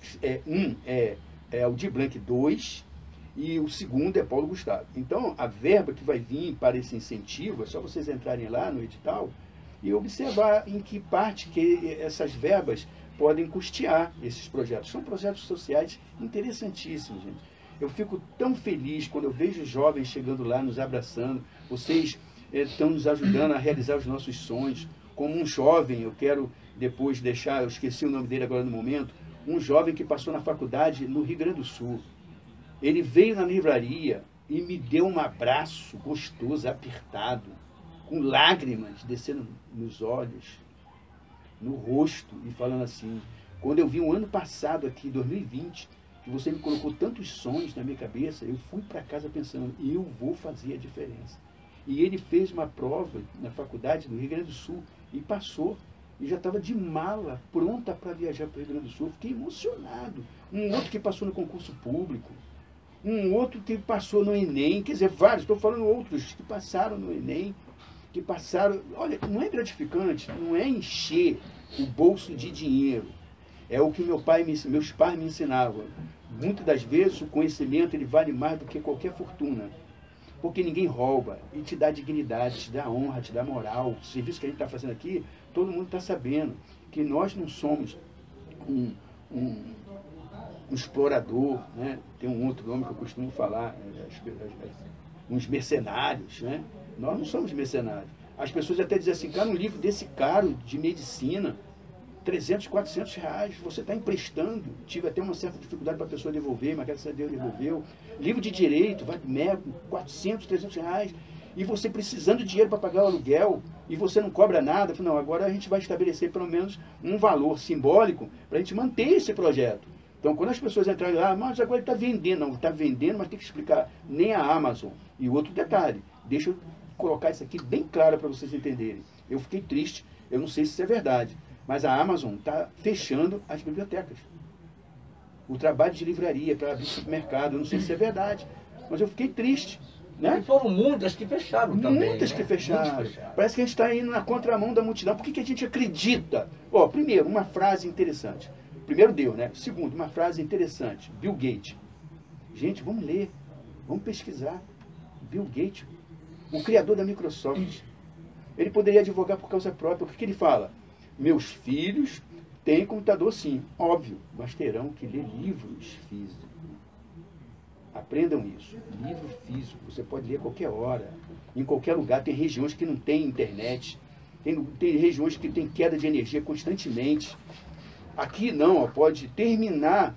Um é Aldir Blanc 2 e o segundo é Paulo Gustavo. Então, a verba que vai vir para esse incentivo, é só vocês entrarem lá no edital e observar em que parte que essas verbas podem custear esses projetos. São projetos sociais interessantíssimos, gente. Eu fico tão feliz quando eu vejo jovens chegando lá, nos abraçando. Vocês estão nos ajudando a realizar os nossos sonhos. Como um jovem, eu quero depois deixar, eu esqueci o nome dele agora no momento, um jovem que passou na faculdade no Rio Grande do Sul. Ele veio na livraria e me deu um abraço gostoso, apertado, com lágrimas descendo nos olhos, no rosto, e falando assim, quando eu vi o ano passado aqui, 2020, que você me colocou tantos sonhos na minha cabeça, eu fui para casa pensando, eu vou fazer a diferença. E ele fez uma prova na faculdade do Rio Grande do Sul e passou. E já estava de mala, pronta para viajar para o Rio Grande do Sul. Fiquei emocionado. Um outro que passou no concurso público. Um outro que passou no Enem. Quer dizer, vários, estou falando outros que passaram no Enem. Que passaram... Olha, não é gratificante, não é encher o bolso de dinheiro. É o que meus pais me ensinavam. Muitas das vezes o conhecimento ele vale mais do que qualquer fortuna. Porque ninguém rouba e te dá dignidade, te dá honra, te dá moral. O serviço que a gente está fazendo aqui, todo mundo está sabendo que nós não somos um explorador, né? Tem um outro nome que eu costumo falar, uns mercenários, né? Nós não somos mercenários. As pessoas até dizem assim, cara, um livro desse caro de medicina, 300, 400 reais, você está emprestando. Tive até uma certa dificuldade para a pessoa devolver, mas graças a Deus devolveu. Livro de direito, vai mega, 400, 300 reais. E você precisando de dinheiro para pagar o aluguel, e você não cobra nada. Eu falei, não, agora a gente vai estabelecer pelo menos um valor simbólico para a gente manter esse projeto. Então, quando as pessoas entrarem lá, mas agora ele está vendendo. Não, está vendendo, mas tem que explicar. Nem a Amazon. E outro detalhe, deixa eu colocar isso aqui bem claro para vocês entenderem. Eu fiquei triste, eu não sei se isso é verdade, mas a Amazon está fechando as bibliotecas. O trabalho de livraria para abrir supermercado, eu não sei se é verdade, mas eu fiquei triste. Né? E foram muitas que fecharam também. Muitas né? que fecharam. Muitas fecharam. Parece que a gente está indo na contramão da multidão. Por que, que a gente acredita? Ó, primeiro, uma frase interessante. Primeiro deu, né? Segundo, uma frase interessante. Bill Gates. Gente, vamos ler. Vamos pesquisar. Bill Gates, o criador da Microsoft. Ele poderia advogar por causa própria. O que, que ele fala? Meus filhos têm computador sim, óbvio, mas terão que ler livros físicos. Aprendam isso. Livro físico, você pode ler a qualquer hora, em qualquer lugar. Tem regiões que não tem internet, tem regiões que tem queda de energia constantemente. Aqui não, ó, pode terminar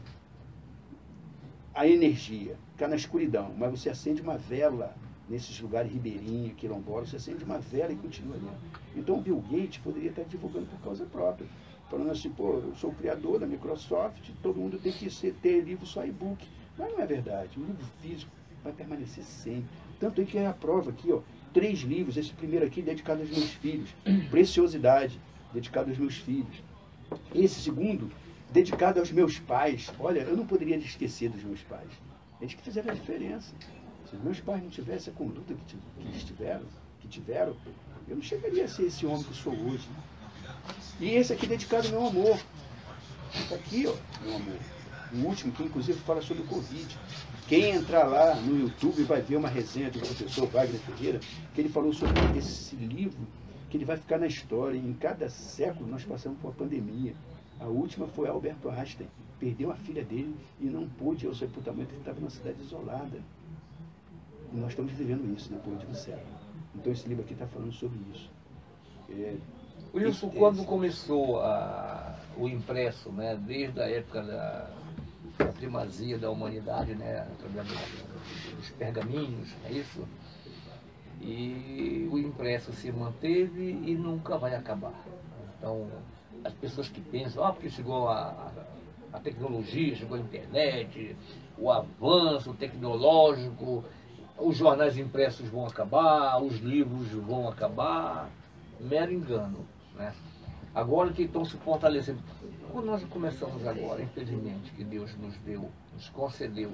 a energia, ficar na escuridão, mas você acende uma vela nesses lugares ribeirinhos, quilombolas, você acende uma vela e continua ali. Então o Bill Gates poderia estar divulgando por causa própria, falando assim, pô, eu sou o criador da Microsoft, todo mundo tem que ter livro só e-book. Mas não é verdade, o livro físico vai permanecer sempre. Tanto é que é a prova aqui, ó, 3 livros, esse primeiro aqui dedicado aos meus filhos, Preciosidade, dedicado aos meus filhos. Esse segundo, dedicado aos meus pais. Olha, eu não poderia esquecer dos meus pais. Eles que fizeram a diferença. Se os meus pais não tivessem a conduta que tiveram, eu não chegaria a ser esse homem que sou hoje. E esse aqui dedicado ao meu amor. Está aqui, ó, meu amor. O último, que inclusive fala sobre o Covid. Quem entrar lá no YouTube vai ver uma resenha do professor Wagner Ferreira, que ele falou sobre esse livro, que ele vai ficar na história. Em cada século nós passamos por uma pandemia. A última foi Alberto Einstein. Perdeu a filha dele e não pôde ir ao sepultamento, ele estava numa cidade isolada. E nós estamos vivendo isso, né, por último século. Então esse livro aqui está falando sobre isso. Wilson, quando começou o impresso, né, desde a época da primazia da humanidade, né, através dos pergaminhos, é isso? E o impresso se manteve e nunca vai acabar. Então, as pessoas que pensam, porque chegou a tecnologia, chegou a internet, o avanço tecnológico, os jornais impressos vão acabar, os livros vão acabar, mero engano, né? Agora que estão se fortalecendo. Quando nós começamos agora, infelizmente, que Deus nos concedeu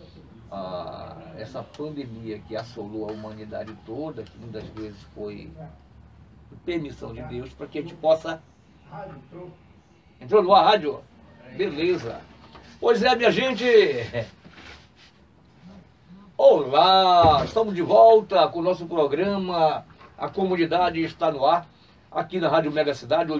essa pandemia que assolou a humanidade toda, que muitas vezes foi permissão de Deus para que a gente possa... Entrou no ar, rádio? Beleza. Pois é, minha gente. Olá, estamos de volta com o nosso programa A Comunidade Está no Ar, aqui na Rádio Mega Cidade,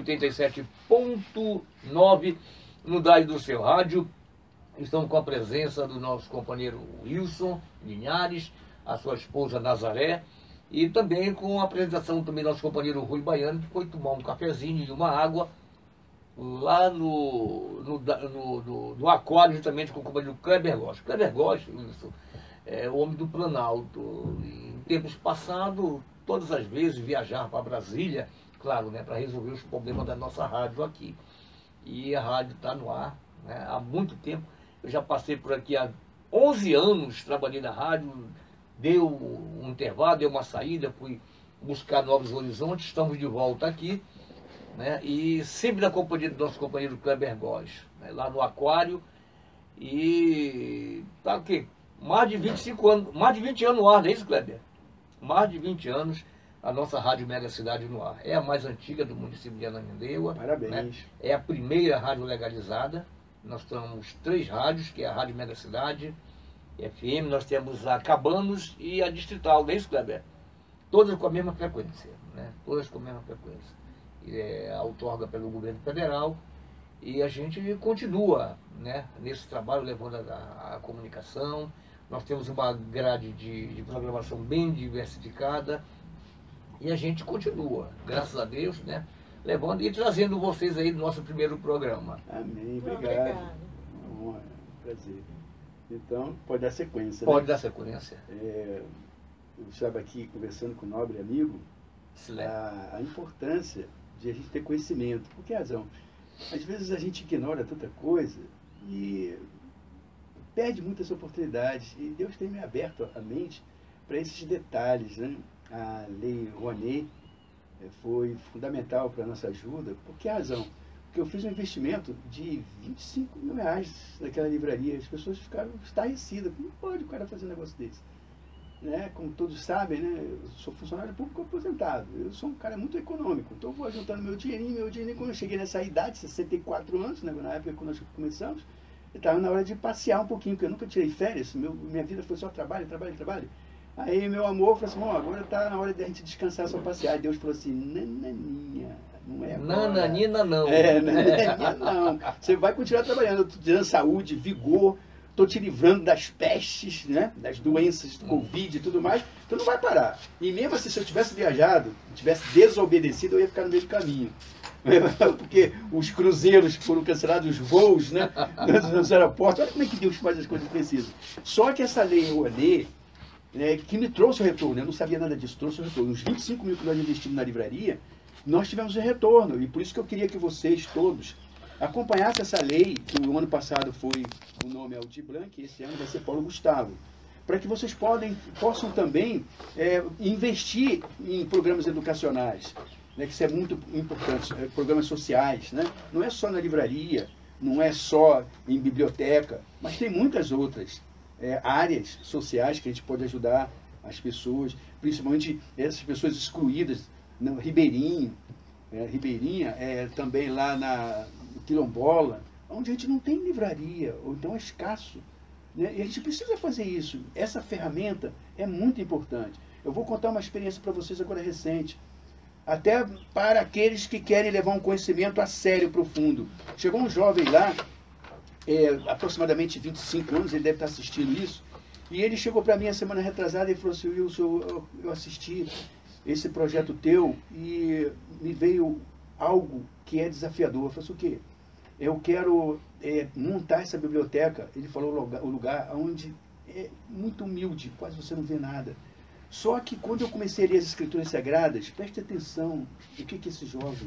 87.9, no dial do seu rádio. Estamos com a presença do nosso companheiro Wilson Linhares, a sua esposa Nazaré, e também com a apresentação também do nosso companheiro Rui Baiano, que foi tomar um cafezinho e uma água lá no aquário, justamente com o companheiro Kleber Góes. Kleber Góes, Wilson, é o homem do Planalto. Em tempos passados, todas as vezes viajar para Brasília, claro, né, para resolver os problemas da nossa rádio aqui. E a rádio está no ar, né, há muito tempo. Eu já passei por aqui há 11 anos, trabalhei na rádio, deu um intervalo, deu uma saída, fui buscar novos horizontes, estamos de volta aqui, né, e sempre na companhia do nosso companheiro Kleber Góes, né, lá no aquário, e tá aqui, mais de 25 anos, mais de 20 anos no ar, não é isso, Kleber? Mais de 20 anos a nossa Rádio Mega Cidade no ar. É a mais antiga do município de Ananindeua. Parabéns. Né? É a primeira rádio legalizada. Nós temos 3 rádios, que é a Rádio Mega Cidade, FM, nós temos a Cabanos e a Distrital, não é isso, Kleber? Todas com a mesma frequência, né? Todas com a mesma frequência. É outorga pelo governo federal e a gente continua, né, nesse trabalho levando a comunicação. Nós temos uma grade de programação bem diversificada e a gente continua, graças a Deus, né, levando e trazendo vocês aí do nosso primeiro programa. Amém, obrigado. Uma honra, prazer. Então, pode dar sequência, Pode né? dar sequência. Eu estava aqui conversando com um nobre amigo a importância de a gente ter conhecimento. Por que razão? Às vezes a gente ignora tanta coisa e perde muitas oportunidades. E Deus tem me aberto a mente para esses detalhes, né? A Lei Rouanet foi fundamental para a nossa ajuda. Por que razão? Porque eu fiz um investimento de 25 mil reais naquela livraria. As pessoas ficaram estarrecidas. Como pode o cara fazer um negócio desse? né, como todos sabem, né, eu sou funcionário público aposentado. Eu sou um cara muito econômico. Então eu vou juntando meu dinheirinho. Quando eu cheguei nessa idade, 64 anos, né, na época quando nós começamos, eu estava na hora de passear um pouquinho, porque eu nunca tirei férias. Minha vida foi só trabalho, trabalho, trabalho. Aí meu amor falou assim, bom, agora está na hora de a gente descansar, só passear. E Deus falou assim, nananinha, não é agora. Nananina não. Nananina não. Você vai continuar trabalhando, eu estou te dando saúde, vigor, estou te livrando das pestes, né, das doenças do Covid e tudo mais, então não vai parar. E mesmo assim, se eu tivesse viajado, tivesse desobedecido, eu ia ficar no meio do caminho. Porque os cruzeiros foram cancelados, os voos, né, nos aeroportos, olha como é que Deus faz as coisas precisas. Só que essa lei Rouanet, que me trouxe o retorno, eu não sabia nada disso, trouxe o retorno. Os 25 mil que nós investimos na livraria, nós tivemos o retorno, e por isso que eu queria que vocês todos acompanhassem essa lei, que o ano passado foi o nome Aldir Blanc, e esse ano vai ser Paulo Gustavo, para que vocês possam também investir em programas educacionais, né, que isso é muito importante, programas sociais, né? Não é só na livraria, não é só em biblioteca, mas tem muitas outras áreas sociais que a gente pode ajudar as pessoas, principalmente essas pessoas excluídas, no Ribeirinho, Ribeirinha, também lá no Quilombola, onde a gente não tem livraria, ou então é escasso, né? E a gente precisa fazer isso. Essa ferramenta é muito importante. Eu vou contar uma experiência para vocês agora recente, até para aqueles que querem levar um conhecimento a sério, profundo. Chegou um jovem lá, aproximadamente 25 anos, ele deve estar assistindo isso, e ele chegou para mim a semana retrasada e falou assim, Wilson, eu assisti esse projeto teu e me veio algo que é desafiador. Eu falei assim, o quê? Eu quero montar essa biblioteca. Ele falou o lugar onde é muito humilde, quase você não vê nada. Só que quando eu comecei a ler as Escrituras Sagradas, preste atenção o que esse jovem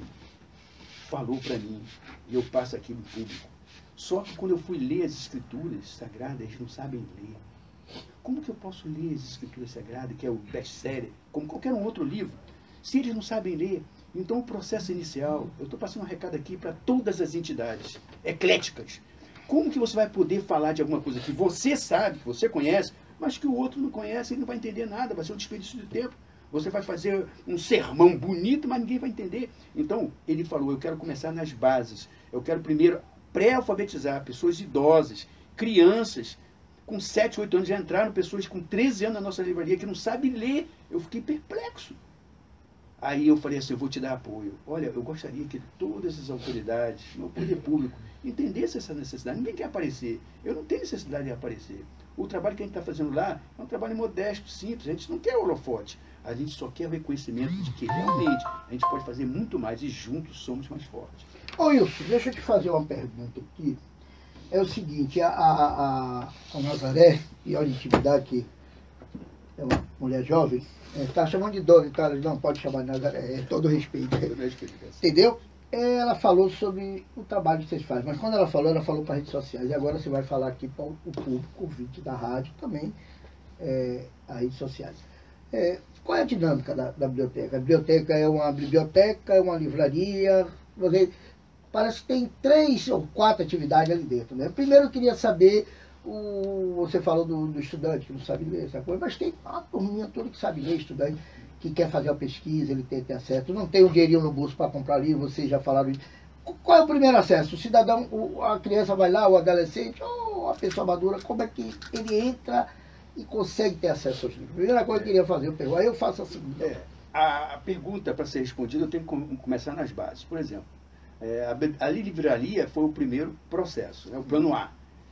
falou para mim, e eu passo aqui no público. Só que quando eu fui ler as Escrituras Sagradas, eles não sabem ler. Como que eu posso ler as Escrituras Sagradas, que é o best-seller, como qualquer um outro livro, se eles não sabem ler? Então o processo inicial, eu estou passando um recado aqui para todas as entidades ecléticas. Como que você vai poder falar de alguma coisa que você sabe, que você conhece, mas que o outro não conhece, ele não vai entender nada, vai ser um desperdício de tempo. Você vai fazer um sermão bonito, mas ninguém vai entender. Então, ele falou, eu quero começar nas bases. Eu quero primeiro pré-alfabetizar pessoas idosas, crianças, com 7, 8 anos, já entraram pessoas com 13 anos na nossa livraria que não sabem ler. Eu fiquei perplexo. Aí eu falei assim, eu vou te dar apoio. Olha, eu gostaria que todas as autoridades, no poder público, entendessem essa necessidade. Ninguém quer aparecer. Eu não tenho necessidade de aparecer. O trabalho que a gente está fazendo lá é um trabalho modesto, simples. A gente não quer holofote. A gente só quer o reconhecimento de que realmente a gente pode fazer muito mais e juntos somos mais fortes. Ô Wilson, deixa eu te fazer uma pergunta aqui. É o seguinte, a Nazaré, e olha a intimidade, que é uma mulher jovem, está chamando de dona, então não pode chamar de Nazaré, todo respeito. Entendeu? Ela falou sobre o trabalho que vocês fazem, mas quando ela falou para as redes sociais, e agora você vai falar aqui para o público, o vídeo da rádio também, as redes sociais. Qual é a dinâmica da biblioteca? A biblioteca é uma livraria, parece que tem 3 ou 4 atividades ali dentro, né? Primeiro eu queria saber, você falou do estudante que não sabe ler, essa coisa, mas tem uma turminha toda que sabe ler, estudante que quer fazer a pesquisa, ele tem acesso, não tem um dinheirinho no bolso para comprar livro, vocês já falaram isso. Qual é o primeiro acesso? O cidadão, a criança vai lá, o adolescente, ou a pessoa madura, como é que ele entra e consegue ter acesso aos livros? Primeira coisa que eu queria fazer, aí eu faço a seguinte. A pergunta, para ser respondida, eu tenho que começar nas bases. Por exemplo, a livraria foi o primeiro processo, o plano A.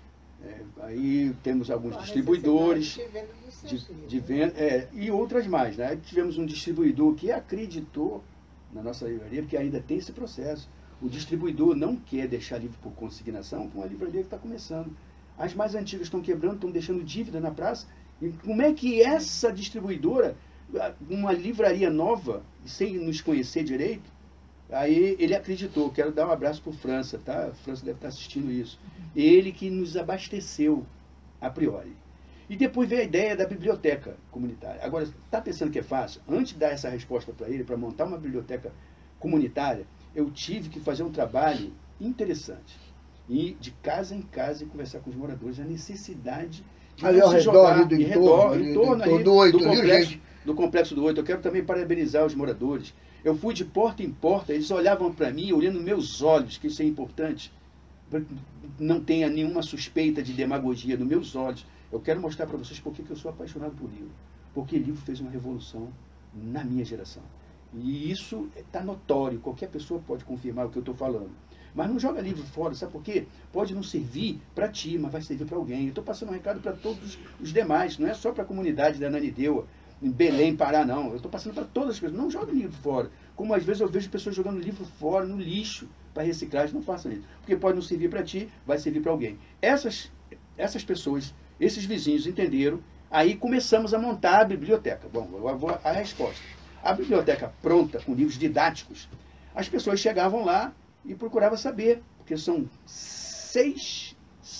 Aí temos alguns distribuidores de venda, e outras mais, né? Tivemos um distribuidor que acreditou na nossa livraria, porque ainda tem esse processo. O distribuidor não quer deixar livro por consignação com uma livraria que está começando. As mais antigas estão quebrando, estão deixando dívida na praça. E como é que essa distribuidora, uma livraria nova, sem nos conhecer direito, aí ele acreditou. Quero dar um abraço para o França, tá? A França deve estar assistindo isso. Ele que nos abasteceu a priori. E depois veio a ideia da biblioteca comunitária. Agora, está pensando que é fácil? Antes de dar essa resposta para ele, para montar uma biblioteca comunitária, eu tive que fazer um trabalho interessante. Ir de casa em casa e conversar com os moradores, a necessidade Ali ao se redor, jogar ali do em torno ali do 8, viu, gente? do Complexo do 8. Eu quero também parabenizar os moradores. Eu fui de porta em porta, eles olhavam para mim, olhando nos meus olhos, que isso é importante. Não tenha nenhuma suspeita de demagogia nos meus olhos. Eu quero mostrar para vocês por que eu sou apaixonado por livro. Porque livro fez uma revolução na minha geração. E isso está notório, qualquer pessoa pode confirmar o que eu estou falando. Mas não joga livro fora, sabe por quê? Pode não servir para ti, mas vai servir para alguém. Eu estou passando um recado para todos os demais, não é só para a comunidade da Ananindeua, em Belém, Pará, não. Eu estou passando para todas as pessoas. Não joga livro fora. Como às vezes eu vejo pessoas jogando livro fora, no lixo, para reciclagem. Não façam isso. Porque pode não servir para ti, vai servir para alguém. Essas pessoas, esses vizinhos entenderam. Aí começamos a montar a biblioteca. Bom, eu vou a resposta. A biblioteca pronta, com livros didáticos, as pessoas chegavam lá e procuravam saber, porque são sete,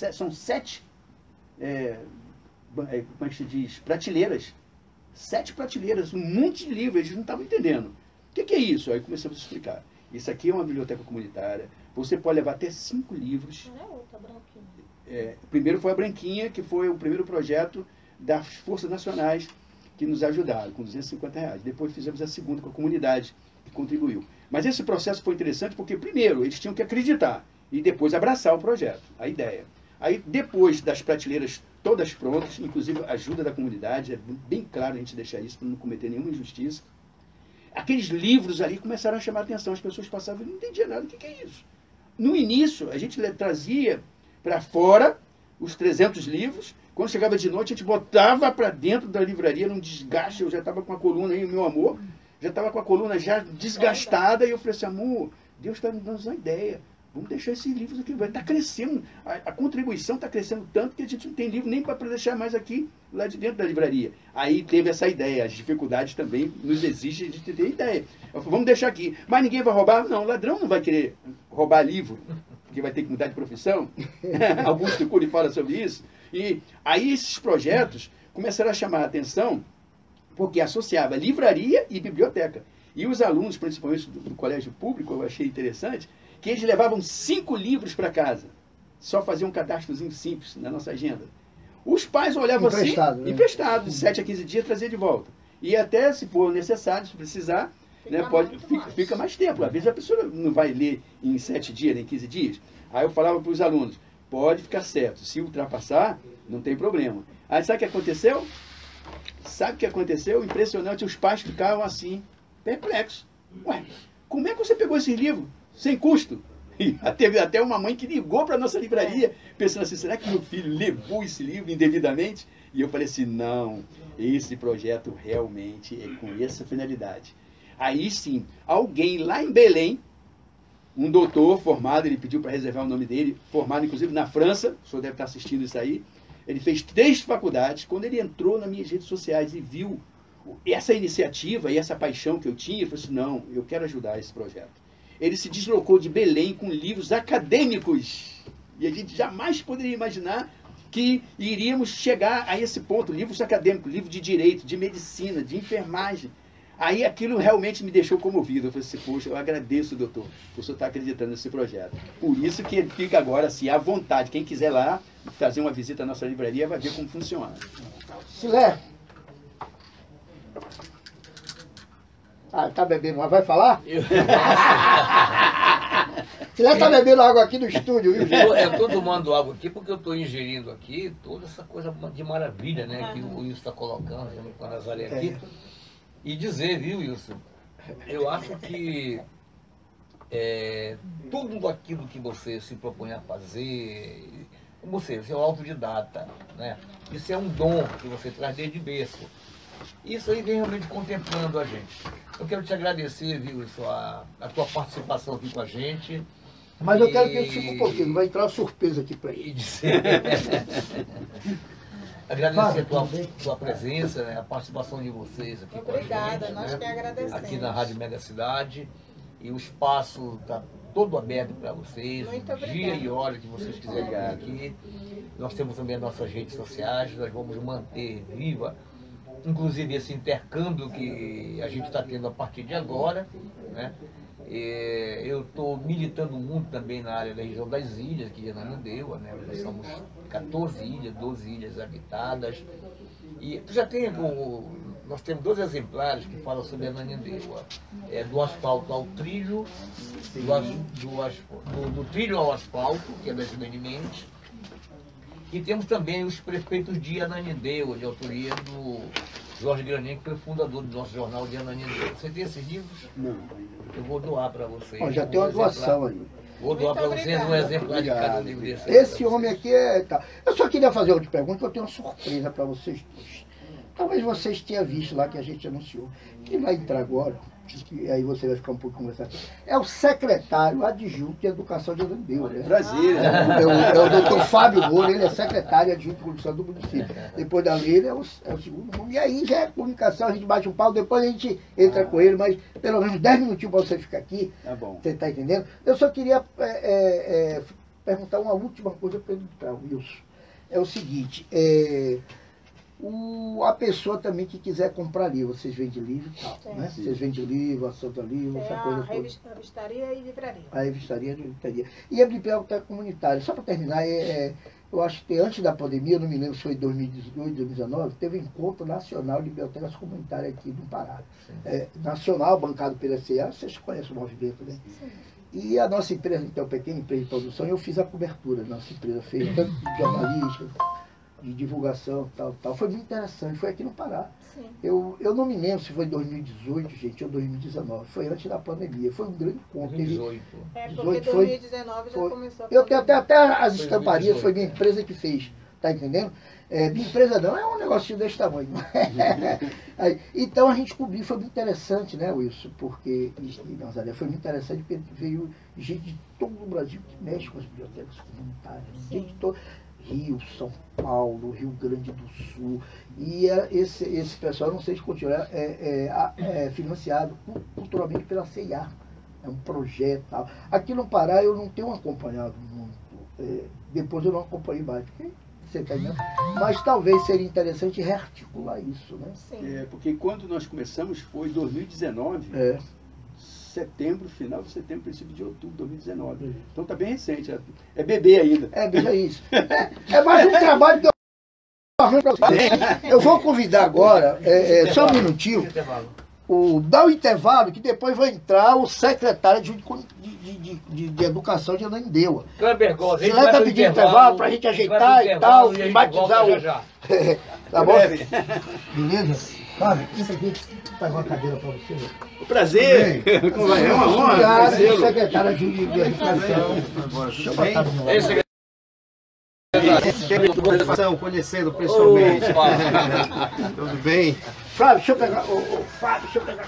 como é que se diz, prateleiras. 7 prateleiras, um monte de livros, eles não estavam entendendo. O que é isso? Aí começamos a explicar. Isso aqui é uma biblioteca comunitária, você pode levar até 5 livros. Não é outra branquinha. Primeiro foi a Branquinha, que foi o primeiro projeto das Forças Nacionais que nos ajudaram, com R$250. Depois fizemos a segunda com a comunidade, que contribuiu. Mas esse processo foi interessante porque, primeiro, eles tinham que acreditar e depois abraçar o projeto, a ideia. Aí, depois das prateleiras todas prontas, inclusive a ajuda da comunidade, é bem claro a gente deixar isso para não cometer nenhuma injustiça. Aqueles livros ali começaram a chamar a atenção, as pessoas passavam e não entendiam nada, o que é isso? No início, a gente trazia para fora os 300 livros, quando chegava de noite, a gente botava para dentro da livraria, num desgaste, eu já estava com a coluna aí, meu amor, já estava com a coluna já desgastada, e eu falei assim, amor, Deus está me dando uma ideia. Vamos deixar esses livros aqui, vai estar crescendo, a contribuição está crescendo tanto que a gente não tem livro nem para deixar mais aqui, lá de dentro da livraria. Aí teve essa ideia, as dificuldades também nos exigem de ter ideia. Eu falei, vamos deixar aqui, mas ninguém vai roubar? Não, ladrão não vai querer roubar livro, porque vai ter que mudar de profissão. Augusto Cury fala sobre isso. E aí esses projetos começaram a chamar a atenção, porque associava livraria e biblioteca. E os alunos, principalmente do colégio público, eu achei interessante, que eles levavam 5 livros para casa. Só faziam um cadastrozinho simples na nossa agenda. Os pais olhavam emprestado, assim, né? Emprestado, de 7 a 15 dias, trazer de volta. E até, se for necessário, se precisar, fica mais tempo. Às vezes a pessoa não vai ler em 7 dias, nem 15 dias. Aí eu falava para os alunos, pode ficar certo, se ultrapassar, não tem problema. Aí sabe o que aconteceu? Sabe o que aconteceu? Impressionante, os pais ficavam assim, perplexos. Ué, como é que você pegou esse livro? Sem custo. E teve até uma mãe que ligou para a nossa livraria, pensando assim, será que meu filho levou esse livro indevidamente? E eu falei assim, não, esse projeto realmente é com essa finalidade. Aí sim, alguém lá em Belém, um doutor formado, ele pediu para reservar o nome dele, formado inclusive na França, o senhor deve estar assistindo isso aí, ele fez 3 faculdades, quando ele entrou nas minhas redes sociais e viu essa iniciativa e essa paixão que eu tinha, ele falou assim, não, eu quero ajudar esse projeto. Ele se deslocou de Belém com livros acadêmicos. E a gente jamais poderia imaginar que iríamos chegar a esse ponto. Livros acadêmicos, livros de direito, de medicina, de enfermagem. Aí aquilo realmente me deixou comovido. Eu falei assim, poxa, eu agradeço, doutor, por você estar acreditando nesse projeto. Por isso que ele fica agora assim, à vontade. Quem quiser lá fazer uma visita à nossa livraria vai ver como funciona. Silé. Tá bebendo, mas vai falar? Silé tá bebendo água aqui no estúdio, viu? Eu estou tomando água aqui porque eu estou ingerindo aqui toda essa coisa de maravilha, né? Que o Wilson está colocando, com a Nazaré aqui. E dizer, viu, Wilson? Eu acho que tudo aquilo que você se propõe a fazer, você é um autodidata, né? Isso é um dom que você traz desde berço. Isso aí vem realmente contemplando a gente. Eu quero te agradecer, viu, Wilson, a tua participação aqui com a gente. Mas eu quero que ele fique um pouquinho, vai entrar uma surpresa aqui para ele. E dizer... Agradecer a tua presença, né, a participação de vocês aqui Obrigada, com a gente. nós que agradecemos. Aqui na Rádio Mega Cidade. E o espaço está todo aberto para vocês. Muito dia obrigada. e hora que vocês quiserem vir aqui. Nós temos também as nossas redes sociais, nós vamos manter viva inclusive esse intercâmbio que a gente está tendo a partir de agora, né? Eu estou militando muito também na área da região das ilhas, aqui de Ananindeua, né? Nós somos 14 ilhas, 12 ilhas habitadas. E nós temos 2 exemplares que falam sobre Ananindeua. Do asfalto ao trilho, do trilho ao asfalto, que é da Gilene Mendes. E temos também os prefeitos de Ananindeua, de autoria do Jorge Granin, que foi fundador do nosso jornal de Ananindeua. Você tem esses livros? Não. Eu vou doar para vocês. Ó, já tem uma doação aí. Vou doar para vocês um exemplar de cada livro desse. Esse homem aqui é... Tá. Eu só queria fazer outra pergunta, que eu tenho uma surpresa para vocês dois. Talvez vocês tenham visto lá que a gente anunciou. Quem vai entrar agora, e aí você vai ficar um pouco conversando, é o secretário adjunto de Educação de Ananindeua, né? Prazer. É o doutor Fábio Moura, ele é secretário adjunto de Comunicação do município. Depois da lei, ele é o segundo nome. E aí já é comunicação, a gente bate um pau, depois a gente entra com ele, mas pelo menos 10 minutinhos para você ficar aqui. Tá bom. Você está entendendo? Eu só queria perguntar uma última coisa para ele entrar, Wilson. É o seguinte, a pessoa também que quiser comprar livro, vocês vendem livro e tal, né? Vocês vendem livro, ação do livro, essa coisa toda. Revistaria e livraria. A revistaria e livraria. E a biblioteca comunitária, só para terminar, eu acho que antes da pandemia, eu não me lembro se foi em 2018, 2019, teve um encontro nacional de bibliotecas comunitárias aqui no Pará. Nacional, bancado pela CA, vocês conhecem o movimento, né? Sim. E a nossa empresa, que é uma pequena empresa de produção, eu fiz a cobertura, nossa empresa fez, tanto de jornalista, de divulgação, tal. Foi muito interessante, foi aqui no Pará. Sim. Eu não me lembro se foi 2018, gente, ou 2019, foi antes da pandemia, foi um grande encontro. 2018. Porque 2019 já começou a eu tenho até as estamparias, foi minha empresa que fez, tá entendendo? Minha empresa não, é um negocinho desse tamanho. Então a gente cobriu, foi muito interessante, né, Wilson? Porque, Nazaré, foi muito interessante porque veio gente de todo o Brasil que mexe com as bibliotecas comunitárias, gente de todo Rio, São Paulo, Rio Grande do Sul. E esse pessoal, não sei se continua, é financiado culturalmente pela CIA. É um projeto tal. Aqui no Pará eu não tenho acompanhado muito. Depois eu não acompanhei mais, porque você está entendendo? Mas talvez seria interessante rearticular isso, né? Sim. Porque quando nós começamos foi em 2019. Setembro, final de setembro, princípio de outubro de 2019. Então está bem recente, é bebê ainda. É isso. É mais um trabalho que eu vou convidar agora, só um minutinho, dá o intervalo, que depois vai entrar o secretário de Educação de Ananindeua. Kleber Gomes, você vai pedir intervalo para a gente ajeitar e tal, e batizar o... Tá bom? Beleza? Fábio, isso aqui, pegou uma cadeira para você. O prazer! Como vai? É uma honra! Obrigado, secretário de Educação. Deixa eu botar no lado. Conhecendo pessoalmente. Tudo bem? Flávio, deixa eu pegar. Fábio, deixa eu pegar.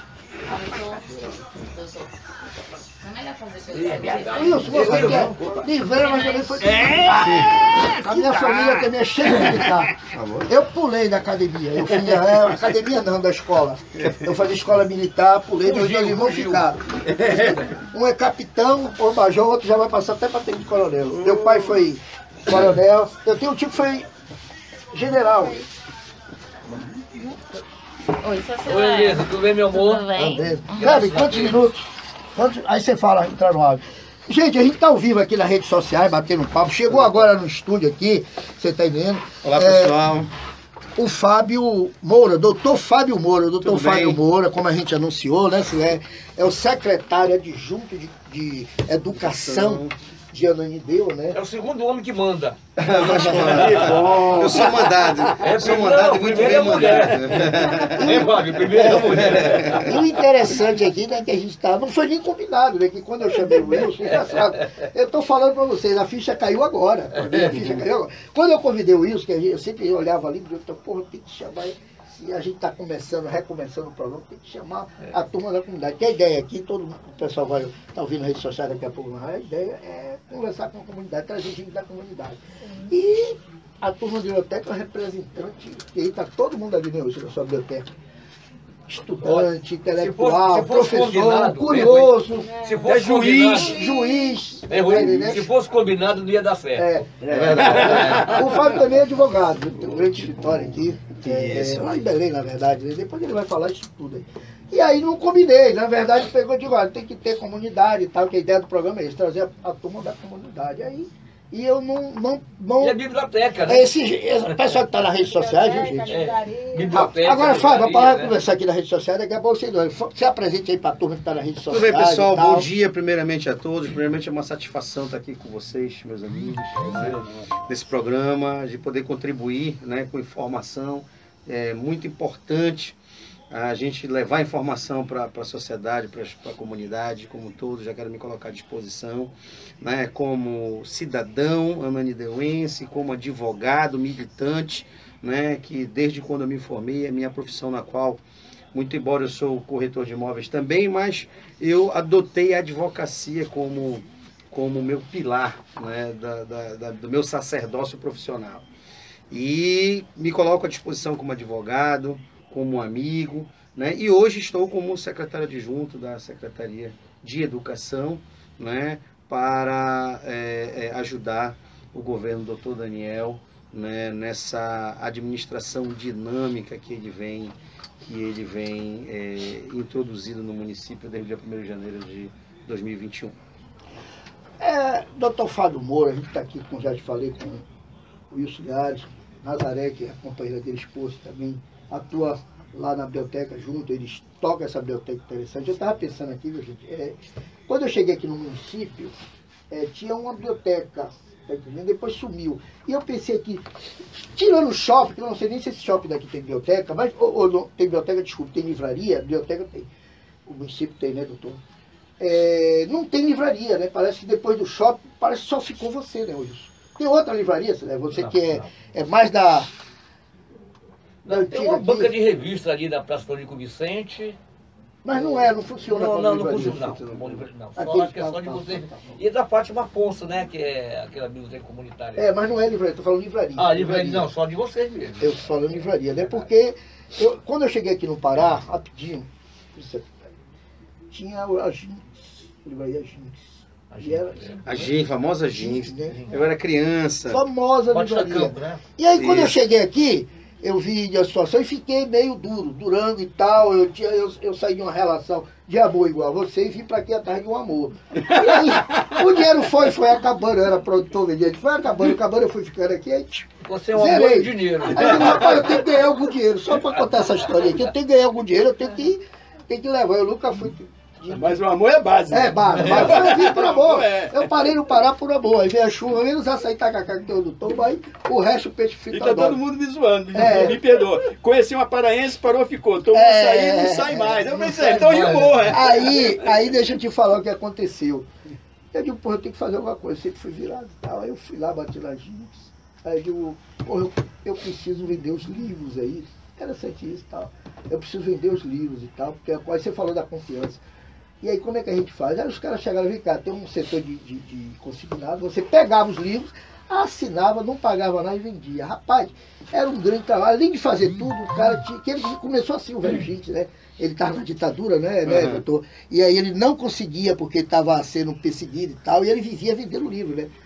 Isso, você quer livreira, mas também foi. A minha família também é cheia de militar. Eu pulei da academia. Eu fui academia não, da escola. Eu fazia escola militar, pulei, meus dois irmãos ficaram. Um é capitão, o major, o outro já vai passar até para ter de coronel. Meu pai foi coronel. Eu tenho um tio que foi general. Oi, sou Oi, Elisa, tudo bem, meu amor? Tudo bem? Gabi, quantos minutos? Aí você fala, entrar no áudio. Gente, a gente tá ao vivo aqui nas redes sociais, batendo um papo. Chegou agora no estúdio aqui, você tá entendendo? Olá, pessoal. O Fábio Moura, doutor Fábio Moura, doutor Fábio Moura, como a gente anunciou, né? É o secretário adjunto de Educação de Ananindeua, né? É o segundo homem que manda. Eu sou mandado. Eu sou mandado e muito bem mandado. Fábio, primeiro é a mulher. E o interessante aqui, né, que a gente tá, não foi nem combinado, né, que quando eu chamei o Wilson, engraçado, eu tô falando para vocês, a ficha caiu agora, a ficha caiu agora. Quando eu convidei o Wilson, que eu sempre olhava ali, eu falei, porra, tem que chamar ele. Se a gente está recomeçando o programa, tem que chamar a turma da comunidade. Que a ideia aqui, todo mundo, o pessoal vai estar ouvindo nas redes sociais daqui a pouco, a ideia é conversar com a comunidade, trazer gente da comunidade. E a turma da biblioteca é o representante, e aí está todo mundo ali, né, hoje, na sua biblioteca. Estudante, intelectual, professor, curioso, juiz. Se fosse combinado, não ia dar certo. O Fábio também é advogado, tem um grande escritório aqui. Lá em Belém, na verdade, né? Depois ele vai falar isso tudo aí. E aí não combinei, na verdade, pegou e digo, olha, tem que ter comunidade e tal, que a ideia do programa é isso, trazer a turma da comunidade. Aí, e eu não... E a biblioteca, né? Esse pessoal que está nas redes sociais, viu, gente? Biblioteca, Agora, Fábio, para né? conversar aqui nas redes sociais, daqui a pouco você apresente aí para a turma que está nas redes Tudo sociais. bem, pessoal? e tal. Bom dia, primeiramente a todos. Primeiramente é uma satisfação estar aqui com vocês, meus amigos, né, nesse programa, de poder contribuir, né, com informação. É muito importante a gente levar informação para a sociedade, para a comunidade, como todos. Já quero me colocar à disposição, né, como cidadão ananideuense, como advogado, militante, né, que desde quando eu me formei, é minha profissão na qual, muito embora eu sou corretor de imóveis também, mas eu adotei a advocacia como meu pilar, né, do meu sacerdócio profissional. E me coloco à disposição como advogado, como amigo, né, e hoje estou como secretário adjunto da Secretaria de Educação, né, para ajudar o governo do Dr. Daniel, né, nessa administração dinâmica que ele vem introduzindo no município desde o dia 1º de janeiro de 2021. Doutor Fábio Moura, a gente está aqui, como já te falei, com o Wilson Gares, Nazaré, que é a companheira dele, esposo, também atua lá na biblioteca junto, eles tocam essa biblioteca interessante. Eu estava pensando aqui, viu, gente, quando eu cheguei aqui no município, tinha uma biblioteca, tá entendendo? Depois sumiu. E eu pensei que, tirando o shopping, que eu não sei nem se esse shopping daqui tem biblioteca, mas, ou não, tem biblioteca, desculpa, tem livraria, biblioteca tem. O município tem, né, doutor? Não tem livraria, né? Parece que depois do shopping, parece que só ficou você, né, Wilson? Tem outra livraria, né? Você não, que é mais da... Tem uma banca de revista ali na Praça Florico Vicente. Mas não funciona. Não funciona, não. Só acho que é só de você. E da Fátima Afonso, né? Que é aquela biblioteca comunitária. Mas não é livraria, estou falando livraria. Livraria, não, só de vocês mesmo. Eu estou falando livraria, né? Porque quando eu cheguei aqui no Pará, rapidinho, tinha a Jinx, livraria Jinx. A Jinx, famosa Jinx, né? Eu era criança. Famosa livraria. Campo, né? E aí quando eu cheguei aqui, eu vi a situação e fiquei meio durando e tal. Eu saí de uma relação de amor igual a você e vim para aqui atrás de um amor. E aí, o dinheiro foi acabando. Eu era produtor, vendia, foi acabando, eu fui ficando aqui. Aí, você é um amor de dinheiro. Aí eu digo, rapaz, eu tenho que ganhar algum dinheiro. Só para contar essa história aqui, eu tenho que ganhar algum dinheiro, eu tenho que levar. Eu nunca fui... Mas o amor é base. É base, mas eu vim por amor. Eu parei no Pará por amor. Aí veio a chuva, menos açaí tacacá que tem do tombo, aí o resto o peixe frito. Fica todo mundo me zoando, me perdoa. Conheci uma paraense, parou, ficou. Tomou açaí, não sai mais. Eu pensei, então rimou, Aí deixa eu te falar o que aconteceu. Eu digo, porra, eu tenho que fazer alguma coisa. Eu sempre fui virado e tal. Aí eu fui lá, bati na Jinx. Aí eu digo, porra, eu preciso vender os livros aí. Interessante isso e tal. Eu preciso vender os livros e tal, porque aí você falou da confiança. E aí como é que a gente faz? Aí os caras chegaram e vem cá, tem um setor de consignado, você pegava os livros, assinava, não pagava nada e vendia. Rapaz, era um grande trabalho. Além de fazer tudo, o cara tinha... Que ele começou assim, o velho gente, né? Ele estava na ditadura, né, doutor? E aí ele não conseguia, porque estava sendo perseguido e tal, e ele vivia vendendo livro, né?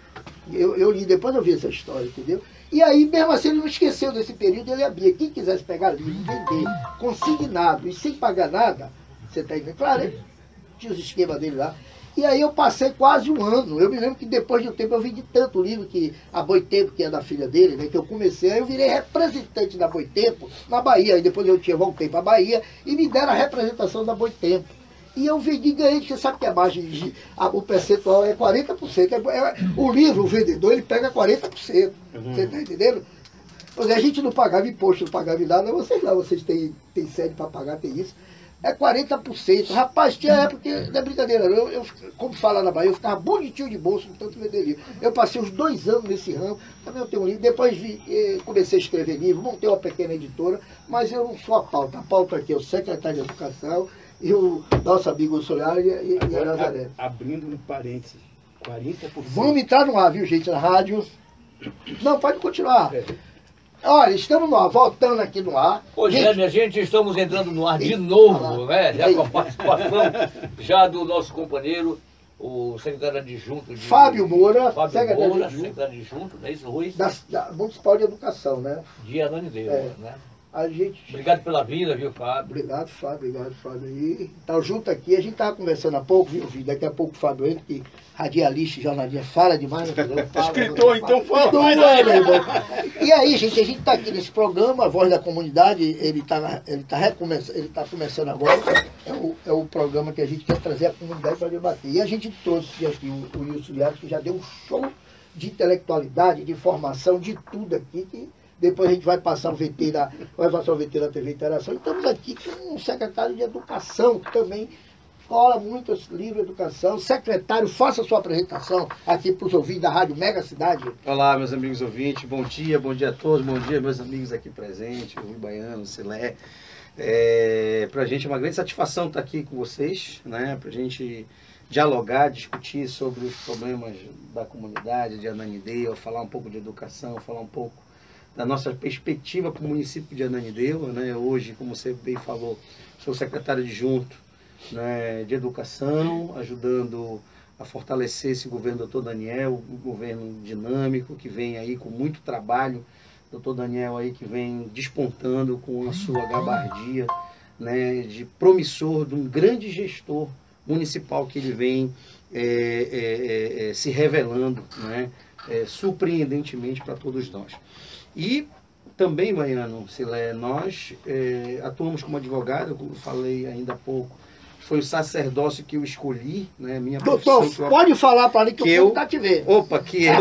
Eu li, depois eu vi essa história, entendeu? E aí, mesmo assim, ele não esqueceu desse período, ele abria. Quem quisesse pegar livro, vender, consignado e sem pagar nada, você está entendendo? Claro, né? Tinha os esquemas dele lá. E aí eu passei quase um ano. Eu me lembro que depois de um tempo eu vendi tanto livro que a Boitempo, que é da filha dele, né, que eu comecei, aí eu virei representante da Boitempo na Bahia. Aí depois eu voltei para a Bahia e me deram a representação da Boitempo. E eu vendi e ganhei, porque sabe que a margem, o percentual é 40%. O livro, o vendedor, ele pega 40%. Você está entendendo? Pois a gente não pagava imposto, não pagava nada. Vocês lá, vocês têm sede para pagar, tem isso. É 40%. Rapaz, tinha época que, não é brincadeira, eu, como fala na Bahia, eu ficava bonitinho de bolso, tanto vender livro. Eu passei uns 2 anos nesse ramo, também eu tenho um livro, depois comecei a escrever livro, montei uma pequena editora, mas eu não sou a pauta aqui é o secretário de Educação e o nosso amigo Solar e a Nazaré. Abrindo um parênteses, 40%. Vamos entrar no ar, viu, gente, na rádio. Não, pode continuar. Olha, estamos no ar, voltando aqui no ar. Hoje, né, minha gente, estamos entrando no ar de novo, né? Já com a participação já do nosso companheiro, o secretário adjunto de... Fábio Moura, secretário adjunto, não é isso, Ruiz? Da Municipal de Educação, né? De Ananindeua, né? A gente... Obrigado pela vida, viu, Fábio? Obrigado, Fábio. E tá junto aqui, a gente tava conversando há pouco, viu, filho? Daqui a pouco o Fábio entra, que radialista, jornalista, fala demais, né? Escritor, então fala. Meu irmão. E aí, gente, a gente tá aqui nesse programa, A Voz da Comunidade, ele tá começando agora, é o programa que a gente quer trazer a comunidade para debater. E a gente trouxe aqui o Wilson Liares, que já deu um show de intelectualidade, de informação, de tudo aqui, que depois a gente vai passar o VT da TV Interação. E estamos aqui com um secretário de Educação, que também fala muito esse livro de educação. Secretário, faça a sua apresentação aqui para os ouvintes da Rádio Mega Cidade. Olá, meus amigos ouvintes, bom dia a todos, bom dia, meus amigos aqui presentes, o Rui Baiano, o Silé. Para a gente é uma grande satisfação estar aqui com vocês, né? Para a gente dialogar, discutir sobre os problemas da comunidade de Ananindeua, falar um pouco de educação, falar um pouco da nossa perspectiva para o município de Ananindeua, né? Hoje, como você bem falou, sou secretário adjunto, né, de educação, ajudando a fortalecer esse governo do Dr. Daniel, um governo dinâmico que vem aí com muito trabalho, Dr. Daniel aí que vem despontando com a sua gabardia, né, de promissor, de um grande gestor municipal que ele vem se revelando, né, surpreendentemente para todos nós. E também, Baiano, Silé, nós atuamos como advogado, como eu falei ainda há pouco, foi o sacerdócio que eu escolhi, né? Minha doutor, profissão, pode falar para mim que eu tá te vendo. Opa, que eu...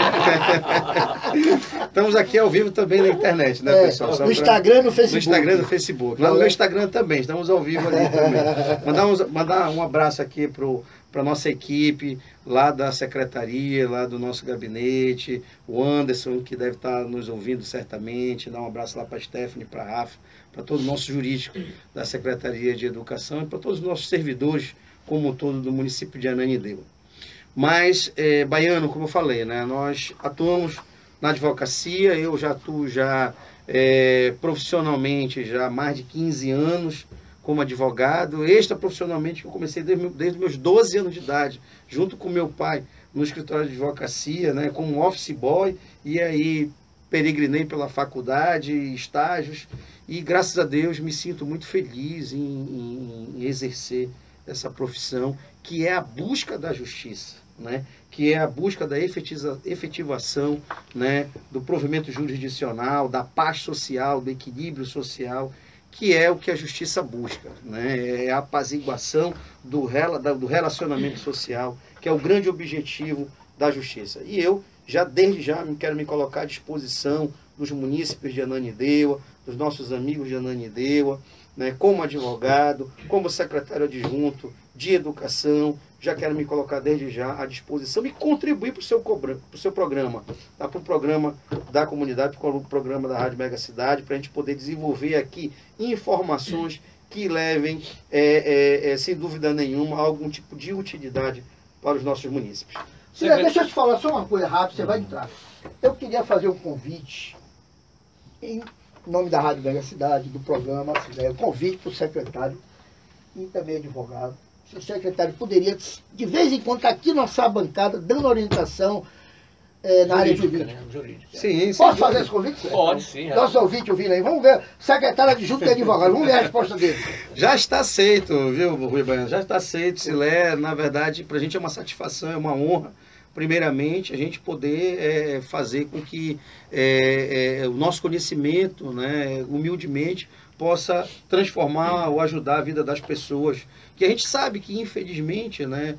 Estamos aqui ao vivo também na internet, né, pessoal? No Instagram e no Facebook. No Instagram e no Facebook. Lá no meu Instagram também, estamos ao vivo ali também. Mandar um abraço aqui para a nossa equipe, lá da secretaria, lá do nosso gabinete, o Anderson, que deve estar nos ouvindo certamente, dar um abraço lá para a Stephanie, para a Rafa, para todo o nosso jurídico da Secretaria de Educação e para todos os nossos servidores, como um todo, do município de Ananindeua. Mas, Baiano, como eu falei, né, nós atuamos na advocacia, eu já atuo profissionalmente já há mais de 15 anos, como advogado, extraprofissionalmente, que eu comecei desde meus 12 anos de idade, junto com meu pai, no escritório de advocacia, né, como office boy, e aí peregrinei pela faculdade, estágios, e graças a Deus me sinto muito feliz em exercer essa profissão, que é a busca da justiça, né, que é a busca da efetivação, né, do provimento jurisdicional, da paz social, do equilíbrio social, que é o que a justiça busca, né? É a apaziguação do relacionamento social, que é o grande objetivo da justiça. E eu, desde já, quero me colocar à disposição dos munícipes de Ananindeua, dos nossos amigos de Ananindeua, né? Como advogado, como secretário adjunto de educação, já quero me colocar desde já à disposição e contribuir para o seu programa, tá? Para o programa da comunidade, para o programa da Rádio Mega Cidade, para a gente poder desenvolver aqui informações que levem, sem dúvida nenhuma, algum tipo de utilidade para os nossos munícipes. Silé, deixa eu te falar só uma coisa rápida, você vai entrar. Eu queria fazer um convite, em nome da Rádio Mega Cidade, do programa, um convite para o secretário e também advogado. Se o secretário poderia, de vez em quando, estar aqui na nossa bancada, dando orientação na área jurídica. Né? Jurídica. Sim, posso fazer esse convite? Pode, sim. Nosso ouvinte ouvindo aí. Vamos ver. Secretário adjunto e advogado. Vamos ver a resposta dele. Já está aceito, viu, Rui Baiano? Já está aceito, Silé. Na verdade, para a gente é uma satisfação, é uma honra, primeiramente, a gente poder fazer com que o nosso conhecimento, né, humildemente, possa transformar ou ajudar a vida das pessoas. Que a gente sabe que, infelizmente, né,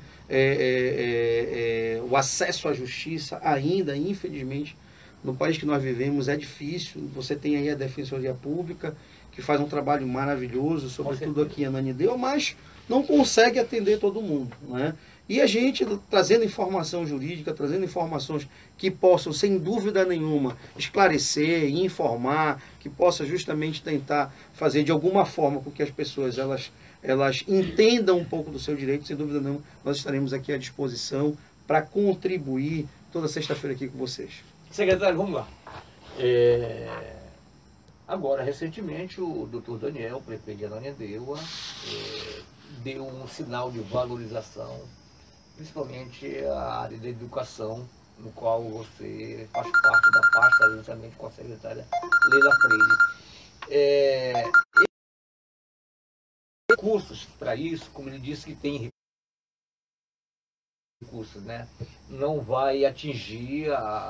o acesso à justiça ainda, infelizmente, no país que nós vivemos é difícil. Você tem aí a Defensoria Pública, que faz um trabalho maravilhoso, sobretudo aqui em Ananindeua, mas não consegue atender todo mundo, né? E a gente, trazendo informação jurídica, trazendo informações que possam, sem dúvida nenhuma, esclarecer e informar, que possa justamente tentar fazer de alguma forma com que as pessoas elas entendam um pouco do seu direito, sem dúvida nenhuma, nós estaremos aqui à disposição para contribuir toda sexta-feira aqui com vocês. Secretário, vamos lá. Agora, recentemente, o Dr. Daniel, prefeito de Ananindeua, deu um sinal de valorização, principalmente a área da educação, no qual você faz parte da pasta, juntamente com a secretária Leila recursos para isso, como ele disse que tem recursos, né? Não vai atingir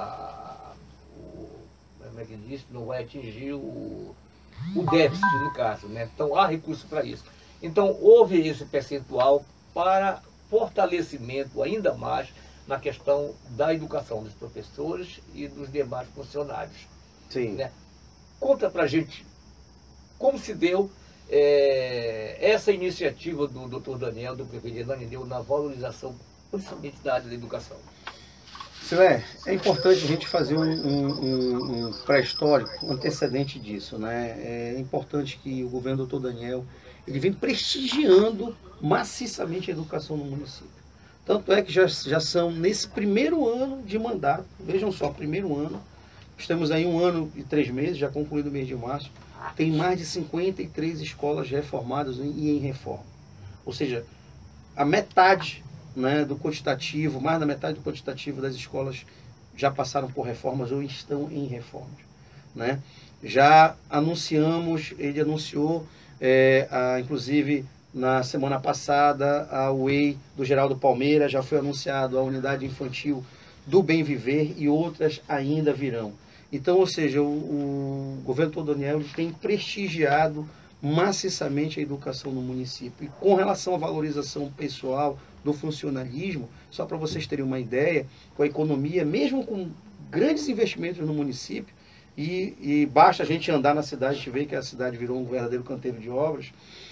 como é que ele disse? Não vai atingir o déficit, no caso, né? Então há recursos para isso. Então houve esse percentual para fortalecimento ainda mais na questão da educação dos professores e dos demais funcionários. Sim. Né? Conta pra gente como se deu essa iniciativa do Dr. Daniel, do prefeito Ananindeua, na valorização, principalmente da área da educação. Silé, é importante a gente fazer um pré-histórico antecedente disso, né? É importante que o governo do Dr. Daniel ele vem prestigiando maciçamente a educação no município. Tanto é que já são, nesse primeiro ano de mandato, vejam só, primeiro ano, estamos aí 1 ano e 3 meses, já concluído o mês de março, tem mais de 53 escolas reformadas e em reforma. Ou seja, a metade, né, do quantitativo, mais da metade do quantitativo das escolas já passaram por reformas ou estão em reformas. Né? Já anunciamos, ele anunciou, inclusive na semana passada, a UEI do Geraldo Palmeira, já foi anunciado a unidade infantil do Bem Viver e outras ainda virão. Então, ou seja, o governo Dr. Daniel tem prestigiado maciçamente a educação no município. E com relação à valorização pessoal do funcionalismo, só para vocês terem uma ideia, com a economia, mesmo com grandes investimentos no município, e basta a gente andar na cidade, a gente vê que a cidade virou um verdadeiro canteiro de obras,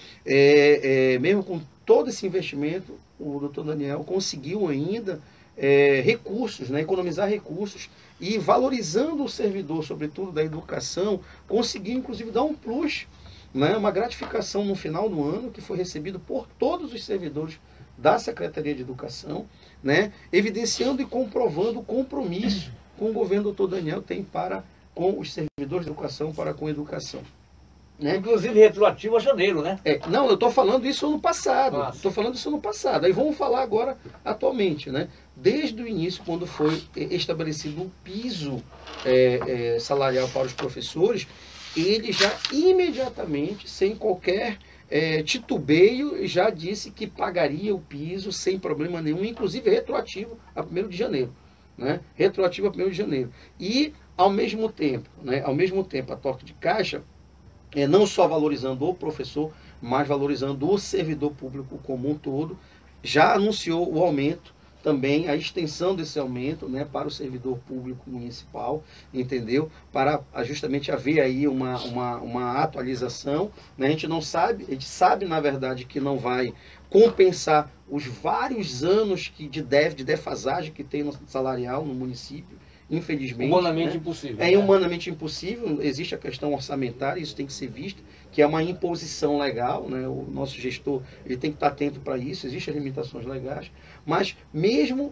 mesmo com todo esse investimento, o Dr. Daniel conseguiu ainda recursos, né, economizar recursos e valorizando o servidor, sobretudo da educação, conseguiu inclusive dar um plus, né, uma gratificação no final do ano que foi recebido por todos os servidores da Secretaria de Educação, né, evidenciando e comprovando o compromisso que o governo do Dr. Daniel tem para com os servidores de educação, para com a educação. Né? Inclusive retroativo a janeiro, né? Não, eu estou falando isso no passado. Estou falando isso no passado. Aí vamos falar agora atualmente, né? Desde o início, quando foi estabelecido o piso salarial para os professores, ele já imediatamente, sem qualquer titubeio, já disse que pagaria o piso sem problema nenhum, inclusive retroativo a 1º de janeiro. Né? Retroativo a 1º de janeiro. E, ao mesmo tempo, a toque de caixa, não só valorizando o professor, mas valorizando o servidor público como um todo, já anunciou o aumento, também a extensão desse aumento, né, para o servidor público municipal, entendeu? Para justamente haver aí uma atualização, né? A gente sabe na verdade que não vai compensar os vários anos de defasagem que tem no salarial no município, infelizmente. Humanamente, né? impossível. É humanamente impossível, existe a questão orçamentária, isso tem que ser visto, que é uma imposição legal, né? O nosso gestor ele tem que estar atento para isso, existem limitações legais, mas mesmo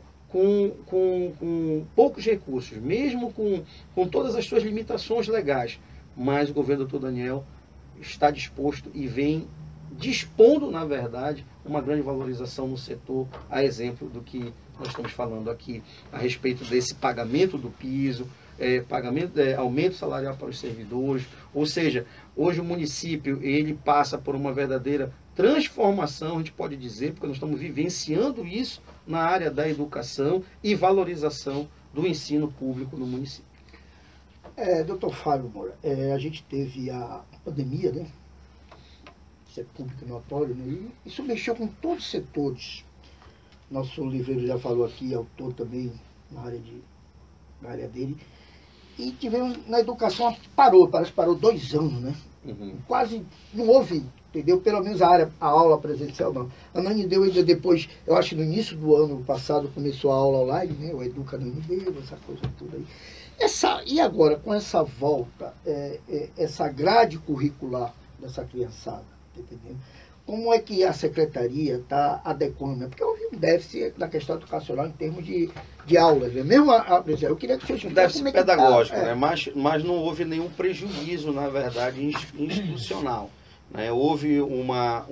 com poucos recursos, mesmo com todas as suas limitações legais, mas o governo do Dr. Daniel está disposto e vem dispondo, na verdade, uma grande valorização no setor, a exemplo do que nós estamos falando aqui, a respeito desse pagamento do piso, aumento salarial para os servidores, ou seja, hoje o município ele passa por uma verdadeira transformação, a gente pode dizer, porque nós estamos vivenciando isso na área da educação e valorização do ensino público no município. Doutor Fábio Moura, a gente teve a pandemia, né? Isso é público e notório, né? E isso mexeu com todos os setores. Nosso livreiro já falou aqui, autor também na área dele. E tivemos na educação, parece que parou 2 anos, né? Uhum. Quase não houve, entendeu? Pelo menos a aula presencial não. A Ananindeua ainda depois, eu acho que no início do ano passado começou a aula online, né? O Educa Ananindeua, essa coisa toda aí. E agora, com essa volta, essa grade curricular dessa criançada, tá entendendo? Como é que a secretaria está adequando? Porque houve um déficit na questão educacional em termos de aulas. Né? Mesmo eu queria que você um déficit pedagógico, né? Mas não houve nenhum prejuízo, na verdade, institucional. Né? Houve uma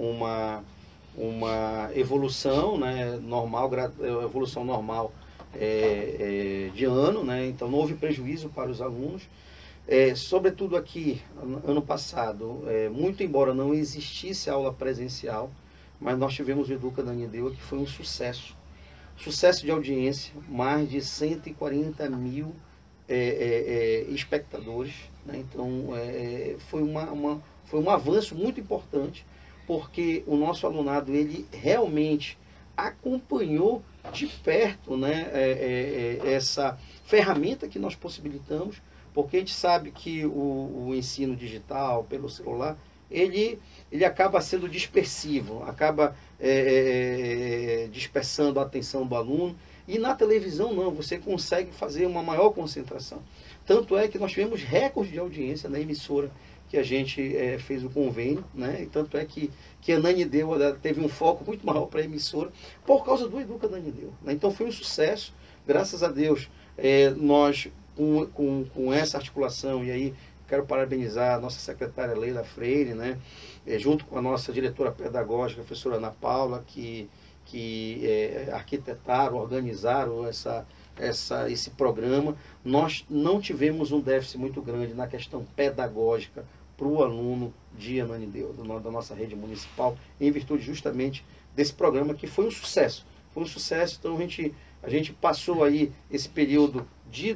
evolução, né, normal, evolução normal de ano, né? Então não houve prejuízo para os alunos. sobretudo aqui, ano passado, muito embora não existisse aula presencial, mas nós tivemos o Educa Ananindeua, que foi um sucesso. Sucesso de audiência, mais de 140 mil espectadores, né? Então, foi um avanço muito importante, porque o nosso alunado, ele realmente acompanhou de perto, né, essa ferramenta que nós possibilitamos, porque a gente sabe que o ensino digital, pelo celular, ele acaba sendo dispersivo, acaba dispersando a atenção do aluno, e na televisão não, você consegue fazer uma maior concentração. Tanto é que nós tivemos recorde de audiência na emissora que a gente fez o convênio, né? E tanto é que a Ananindeua teve um foco muito maior para a emissora por causa do Educa Ananindeua, né? Então foi um sucesso, graças a Deus, nós com essa articulação, e aí quero parabenizar a nossa secretária Leila Freire, né? Junto com a nossa diretora pedagógica, a professora Ana Paula, que arquitetaram, organizaram esse programa. Nós não tivemos um déficit muito grande na questão pedagógica para o aluno de Ananindeua, da nossa rede municipal, em virtude justamente desse programa, que foi um sucesso. Foi um sucesso, então a gente passou aí esse período de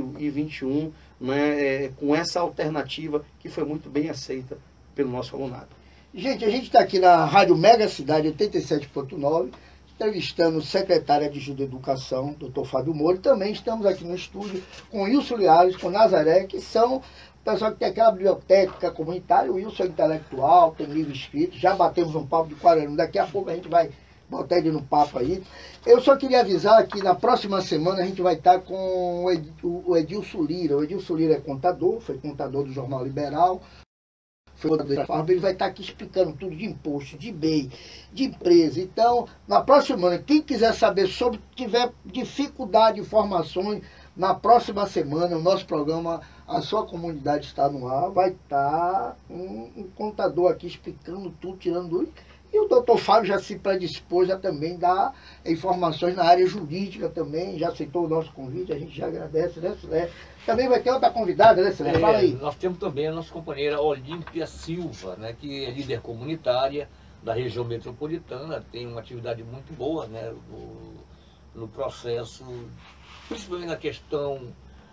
2021, né, com essa alternativa que foi muito bem aceita pelo nosso alunado. Gente, a gente está aqui na Rádio Mega Cidade 87.9, entrevistando o secretário adjunto de Educação, Dr. Fábio Moura. Também estamos aqui no estúdio com o Wilson Liares, com Nazaré, que são o pessoal que tem aquela biblioteca comunitária. O Wilson é intelectual, tem livro escrito, já batemos um papo de 40 anos. Daqui a pouco a gente vai botar ele no papo aí. Eu só queria avisar que na próxima semana a gente vai estar com o Edilson Lira. O Edilson Lira é contador, foi contador do Jornal Liberal, foi contador da Farm. Ele vai estar aqui explicando tudo de imposto, de BEI, de empresa. Então, na próxima semana, quem quiser saber sobre, tiver dificuldade de informações, na próxima semana, o nosso programa, A Sua Comunidade Está no Ar, vai estar um contador aqui explicando tudo, tirando dúvidas. E o doutor Fábio já se predispôs a também dar informações na área jurídica também, já aceitou o nosso convite, a gente já agradece, né, Silé? Também vai ter outra convidada, né, Silé? Fala aí. Nós temos também a nossa companheira Olímpia Silva, né, que é líder comunitária da região metropolitana, tem uma atividade muito boa, né, no processo, principalmente na questão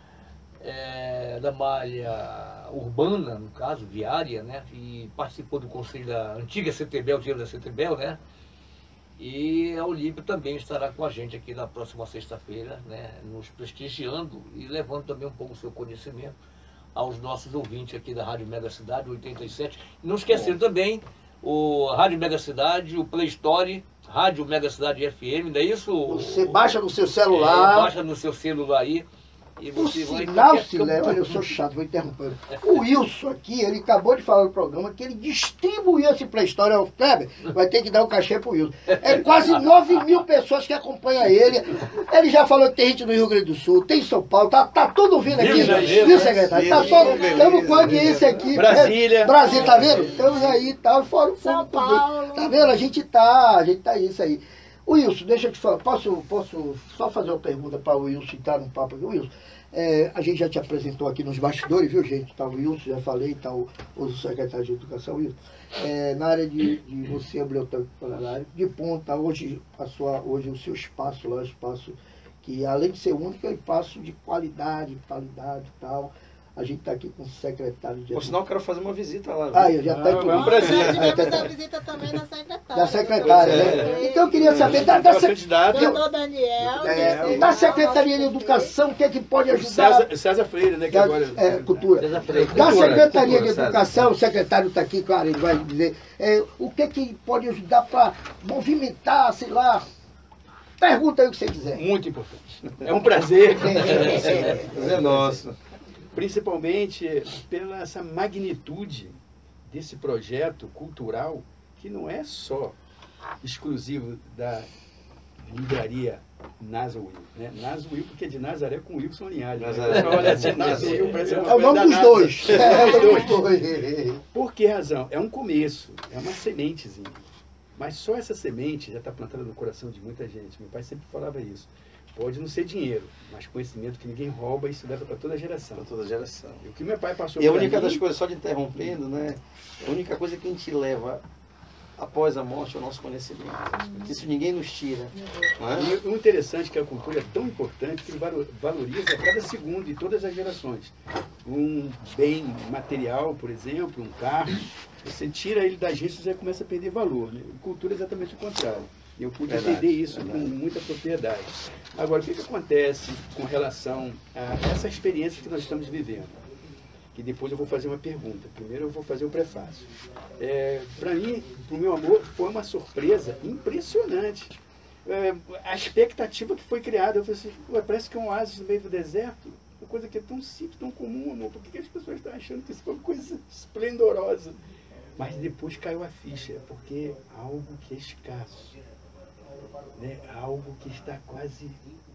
da malha urbana, no caso, viária, né? E participou do conselho da antiga CETEBEL, da CETEBEL, né? E a Olímpia também estará com a gente aqui na próxima sexta-feira, né? Nos prestigiando e levando também um pouco o seu conhecimento aos nossos ouvintes aqui da Rádio Mega Cidade 87. E não esquecendo também o Rádio Mega Cidade, o Play Store, Rádio Mega Cidade FM, não é isso? Você baixa no seu celular. Baixa no seu celular aí. E você Por vai sinal, Silé, olha, eu sou chato, vou interromper. O Wilson aqui, ele acabou de falar no programa que ele distribuiu esse Play Store ao Kleber, vai ter que dar um cachê pro Wilson. É quase 9 mil pessoas que acompanham ele. Ele já falou que tem gente no Rio Grande do Sul, tem em São Paulo, tá tudo vindo aqui, viu, secretário? Tá todo, estamos com a audiência aqui. Brasília. Brasília, tá vendo? Estamos aí e tal, fora o São público também. Paulo. Tá vendo? A gente tá isso aí. Wilson, deixa eu te falar, posso só fazer uma pergunta para o Wilson entrar no papo aqui? Wilson, a gente já te apresentou aqui nos bastidores, viu, gente? Tá o Wilson, já falei, tá o secretário de Educação, Wilson. Na área de você, biblioteca de ponta, hoje o seu espaço lá, espaço que além de ser único, é um espaço de qualidade e tal. A gente está aqui com o secretário de... Por sinal, eu quero fazer uma visita lá. Ah, eu já está aqui. É um prazer. Nós tivemos a visita também da secretária. Da secretária, né? Então eu queria saber Doutor Daniel. da Secretaria de Educação, o que é que pode ajudar? César Freire, né? Que agora... Cultura. César Freire. Da Secretaria de César. Educação, o secretário está aqui, claro, ele vai dizer, o que é que pode ajudar para movimentar, sei lá, pergunta aí o que você quiser. Muito importante. É um prazer. É nosso. Principalmente pela essa magnitude desse projeto cultural, que não é só exclusivo da livraria Nazahuil, né? Nazahuil, porque é de Nazaré com Wilson Linhares. Nazaré. Né? Olha assim, Nazahuil parece uma É o nome coisa dos danada. dois. É o nome dos dois. Por que razão? É um começo, é uma sementezinha. Mas só essa semente já está plantada no coração de muita gente. Meu pai sempre falava isso. Pode não ser dinheiro, mas conhecimento que ninguém rouba, isso leva para toda a geração. Para toda a geração. E o que meu pai passou E a pra única mim, das coisas, só de interrompendo, né? A única coisa que a gente leva após a morte é o nosso conhecimento. Isso ninguém nos tira. Não é? E o interessante é que a cultura é tão importante que ele valoriza a cada segundo, em todas as gerações. Um bem material, por exemplo, um carro, você tira ele das redes e já começa a perder valor. Né? Cultura é exatamente o contrário. E eu pude entender isso com muita propriedade. Agora, o que acontece com relação a essa experiência que nós estamos vivendo? Que depois eu vou fazer uma pergunta. Primeiro eu vou fazer o prefácio. Para mim, para o meu amor, foi uma surpresa impressionante. A expectativa que foi criada, eu falei assim, parece que é um oásis no meio do deserto, uma coisa que é tão simples, tão comum, amor. Por que as pessoas estão achando que isso foi uma coisa esplendorosa? Mas depois caiu a ficha, porque algo que é escasso, né? Algo que está quase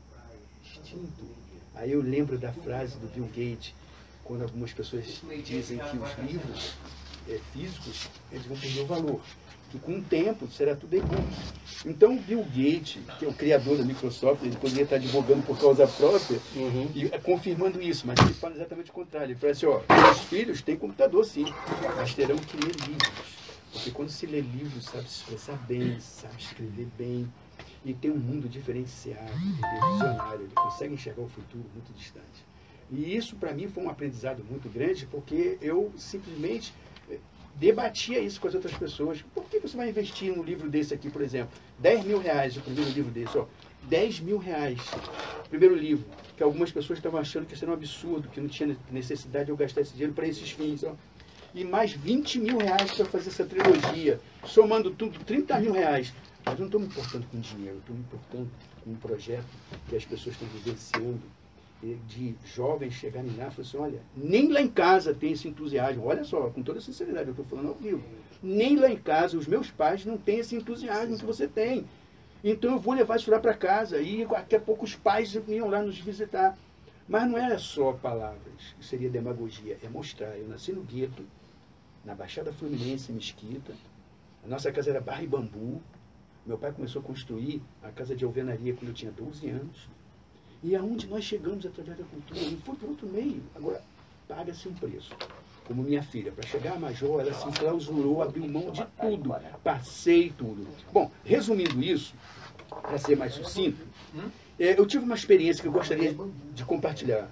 extinto. Aí eu lembro da frase do Bill Gates, quando algumas pessoas dizem que os livros físicos eles vão perder o valor, que com o tempo será tudo igual. Então o Bill Gates, que é o criador da Microsoft, ele poderia estar advogando por causa própria, e confirmando isso, mas ele fala exatamente o contrário. Ele fala assim, os filhos têm computador sim, mas terão que ler livros. Porque quando se lê livros, sabe se expressar bem, sabe escrever bem, e tem um mundo diferenciado, visionário, ele consegue enxergar o futuro muito distante. E isso, para mim, foi um aprendizado muito grande, porque eu simplesmente debatia isso com as outras pessoas. Por que você vai investir num livro desse aqui, por exemplo? 10 mil reais o primeiro livro desse, 10 mil reais. Primeiro livro, que algumas pessoas estavam achando que isso era um absurdo, que não tinha necessidade de eu gastar esse dinheiro para esses fins. E mais 20 mil reais para fazer essa trilogia, somando tudo, 30 mil reais. Mas eu não estou me importando com dinheiro, eu estou me importando com um projeto que as pessoas estão vivenciando, de jovens chegarem lá e falarem assim, olha, nem lá em casa tem esse entusiasmo. Olha só, com toda sinceridade, eu estou falando ao vivo. Nem lá em casa, os meus pais não têm esse entusiasmo que você tem. Então eu vou levar isso lá para casa. E daqui a pouco os pais iam lá nos visitar. Mas não era só palavras, isso seria demagogia. É mostrar, eu nasci no gueto, na Baixada Fluminense, em Mesquita. A nossa casa era barra e bambu. Meu pai começou a construir a casa de alvenaria quando eu tinha 12 anos. E aonde nós chegamos através da cultura, não foi por outro meio. Agora, paga-se um preço. Como minha filha, para chegar a major, ela se enclausurou, abriu mão de tudo. Passei tudo. Bom, resumindo isso, para ser mais sucinto, eu tive uma experiência que eu gostaria de compartilhar.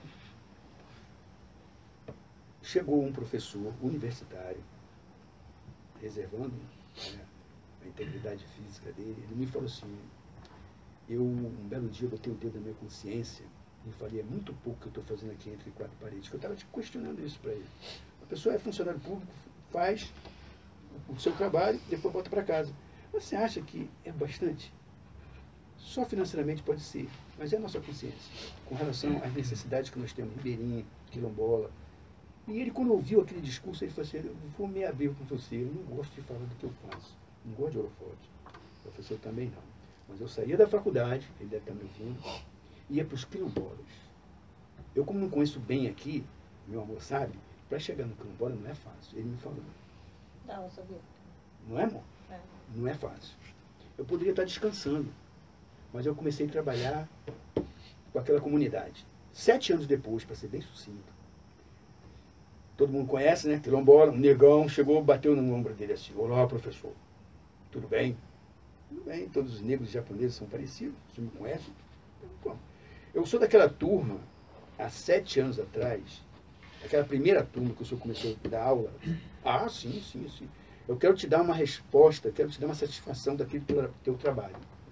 Chegou um professor universitário, reservando a integridade física dele, ele me falou assim, um belo dia, botei o dedo na minha consciência e falei, é muito pouco que eu estou fazendo aqui entre quatro paredes, que eu estava questionando isso para ele. A pessoa é funcionário público, faz o seu trabalho, depois volta para casa. Você acha que é bastante? Só financeiramente pode ser, mas é a nossa consciência, com relação às necessidades que nós temos, ribeirinha, quilombola. E ele, quando ouviu aquele discurso, ele falou assim, eu vou me abrir com você, eu não gosto de falar do que eu faço, não gosto de holofote. O professor também não. Mas eu saía da faculdade, ele deve estar me ouvindo, ia para os quilombolas. Eu, como não conheço bem aqui, meu amor sabe, para chegar no quilombola não é fácil. Ele me falou. Não, sabia. Não é, amor? É. Não é fácil. Eu poderia estar descansando, mas eu comecei a trabalhar com aquela comunidade. 7 anos depois, para ser bem sucinto, todo mundo conhece, né? Quilombola, um negão, chegou, bateu no ombro dele assim, olá, professor, tudo bem? Tudo bem, todos os negros japoneses são parecidos, você me conhece? Bom, eu sou daquela turma, há 7 anos atrás, aquela primeira turma que o senhor começou a dar aula. Ah, sim. Eu quero te dar uma resposta, quero te dar uma satisfação daquele teu trabalho.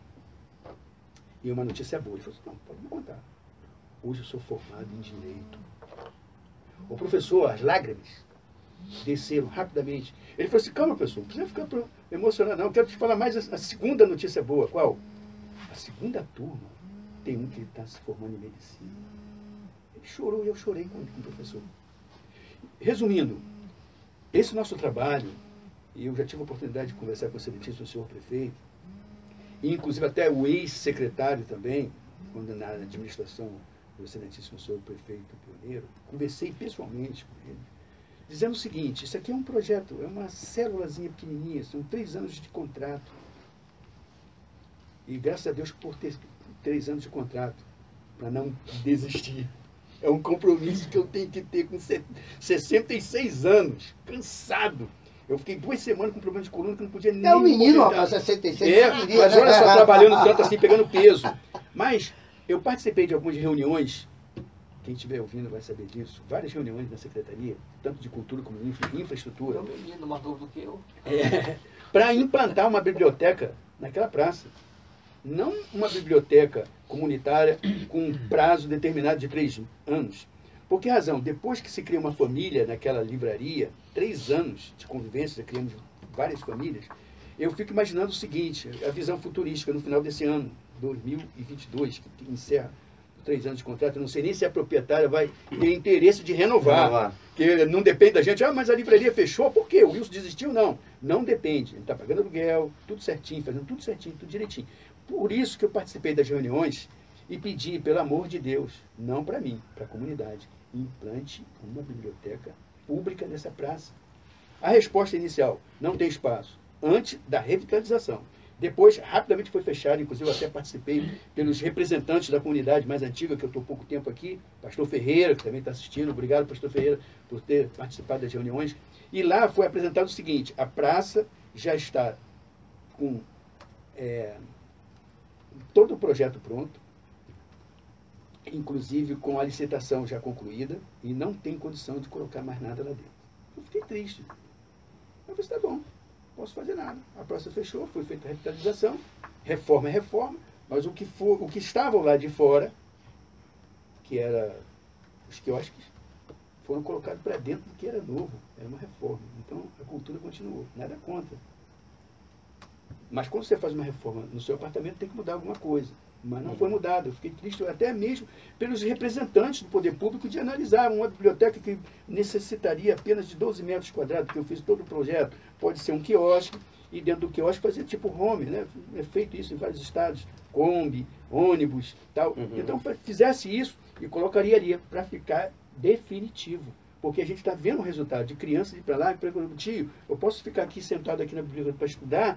E uma notícia boa. Ele falou assim, não, pode me contar. Hoje eu sou formado em Direito. O professor, as lágrimas desceram rapidamente. Ele falou assim, calma, professor, não precisa ficar emocionado não. Eu quero te falar mais a segunda notícia boa. Qual? A segunda turma tem um que está se formando em Medicina. Ele chorou e eu chorei com o professor. Resumindo, esse nosso trabalho, e eu já tive a oportunidade de conversar com o excelentíssimo senhor prefeito, e inclusive até o ex-secretário também, quando na administração do excelentíssimo senhor prefeito pioneiro, conversei pessoalmente com ele, dizendo o seguinte, isso aqui é um projeto, é uma célulazinha pequenininha, são 3 anos de contrato. E graças a Deus por ter 3 anos de contrato, para não desistir. É um compromisso que eu tenho que ter com 66 anos, cansado. Eu fiquei 2 semanas com problema de coluna que não podia nem... É um menino, movimentar. rapaz, 66. É, é um menino, mas né? olha só, trabalhando tanto assim, pegando peso. Mas eu participei de algumas reuniões, quem estiver ouvindo vai saber disso, várias reuniões na secretaria, tanto de cultura como de infraestrutura. É um menino mais novo do que eu. Para implantar uma biblioteca naquela praça. Não uma biblioteca comunitária com um prazo determinado de 3 anos. Por que razão? Depois que se cria uma família naquela livraria, 3 anos de convivência, já criamos várias famílias, eu fico imaginando o seguinte, a visão futurística no final desse ano, 2022, que encerra 3 anos de contrato, eu não sei nem se a proprietária vai ter interesse de renovar. Que não depende da gente, mas a livraria fechou, por quê? O Wilson desistiu? Não, não depende. Ele está pagando aluguel, tudo certinho, fazendo tudo certinho, tudo direitinho. Por isso que eu participei das reuniões e pedi, pelo amor de Deus, não para mim, para a comunidade, implante uma biblioteca pública nessa praça. A resposta inicial, não tem espaço, antes da revitalização. Depois, rapidamente foi fechado, inclusive eu até participei pelos representantes da comunidade mais antiga, que eu estou há pouco tempo aqui, pastor Ferreira, que também está assistindo, obrigado, pastor Ferreira, por ter participado das reuniões. E lá foi apresentado o seguinte, a praça já está com todo o projeto pronto, inclusive com a licitação já concluída, e não tem condição de colocar mais nada lá dentro. Eu fiquei triste. Eu falei, tá bom, não posso fazer nada. A praça fechou, foi feita a revitalização, reforma é reforma, mas o que estavam lá de fora, que era os quiosques, foram colocados para dentro do que era novo, era uma reforma. Então a cultura continuou, nada contra. Mas quando você faz uma reforma no seu apartamento, tem que mudar alguma coisa. Mas não foi mudado. Eu fiquei triste até mesmo pelos representantes do poder público de analisar uma biblioteca que necessitaria apenas de 12 metros quadrados, que eu fiz todo o projeto. Pode ser um quiosque, e dentro do quiosque fazer tipo home, né? É feito isso em vários estados, Kombi, ônibus, tal. Então, fizesse isso e colocaria ali para ficar definitivo. Porque a gente está vendo o resultado de crianças ir para lá e perguntando, tio, eu posso ficar aqui sentado aqui na biblioteca para estudar?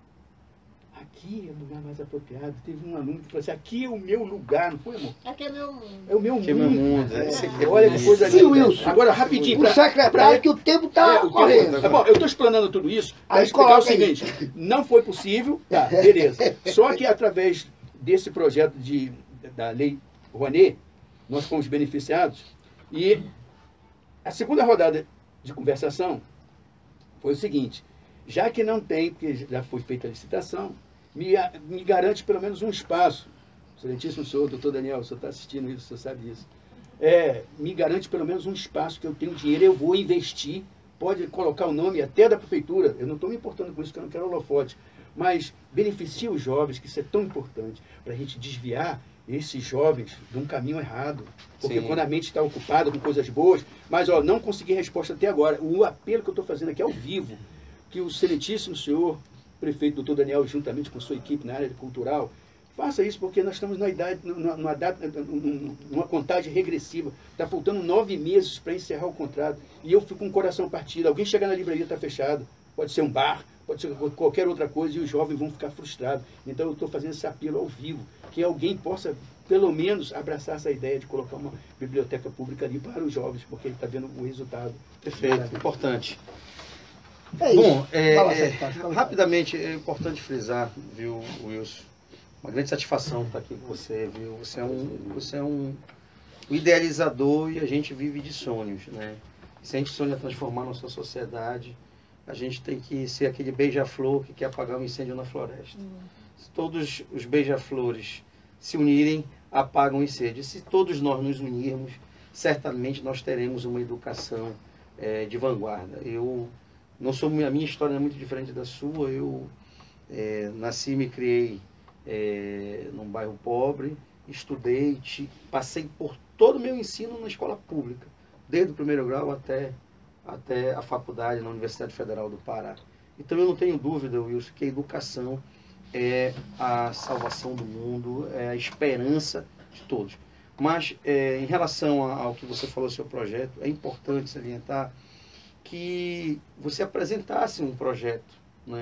Aqui é o lugar mais apropriado. Teve um aluno que falou assim, aqui é o meu lugar, não foi, amor? Aqui é meu mundo. É o meu Que mundo. meu mundo. Olha que coisa Sim, linda. Wilson. Agora, rapidinho. O secretário que o tempo está correndo. Tá bom, eu estou explanando tudo isso para Aí explicar o coloca aí. seguinte. Não foi possível, tá, beleza. Só que através desse projeto da Lei Rouanet, nós fomos beneficiados. E a segunda rodada de conversação foi o seguinte. Já que não tem, porque já foi feita a licitação, me garante pelo menos um espaço. Excelentíssimo senhor, doutor Daniel, o senhor está assistindo isso, o senhor sabe disso. Me garante pelo menos um espaço que eu tenho dinheiro, eu vou investir, pode colocar o nome até da prefeitura, eu não estou me importando com isso, porque eu não quero holofote, mas beneficia os jovens, que isso é tão importante, para a gente desviar esses jovens de um caminho errado. Porque Sim. quando a mente está ocupada com coisas boas, mas não consegui resposta até agora. O apelo que eu estou fazendo aqui ao vivo, que o excelentíssimo senhor prefeito doutor Daniel, juntamente com sua equipe na área cultural, faça isso, porque nós estamos numa contagem regressiva. Está faltando 9 meses para encerrar o contrato. E eu fico com o coração partido. Alguém chegar na livraria está fechado. Pode ser um bar, pode ser qualquer outra coisa, e os jovens vão ficar frustrados. Então eu estou fazendo esse apelo ao vivo, que alguém possa, pelo menos, abraçar essa ideia de colocar uma biblioteca pública ali para os jovens, porque ele está vendo o resultado. Perfeito, importante. É isso. Bom, Fala, secretário, fala. rapidamente, é importante frisar, viu, Wilson? Uma grande satisfação estar aqui com você, viu? Você é um idealizador e a gente vive de sonhos, né? Se a gente sonha transformar nossa sociedade, a gente tem que ser aquele beija-flor que quer apagar um incêndio na floresta. Se todos os beija-flores se unirem, apagam o incêndio. Se todos nós nos unirmos, certamente nós teremos uma educação de vanguarda. A minha história é muito diferente da sua. Eu nasci e me criei num bairro pobre, estudei, passei por todo o meu ensino na escola pública, desde o primeiro grau até a faculdade na Universidade Federal do Pará. Então eu não tenho dúvida, Wilson, que a educação é a salvação do mundo, é a esperança de todos. Mas em relação ao que você falou do seu projeto, é importante salientar que você apresentasse um projeto, né,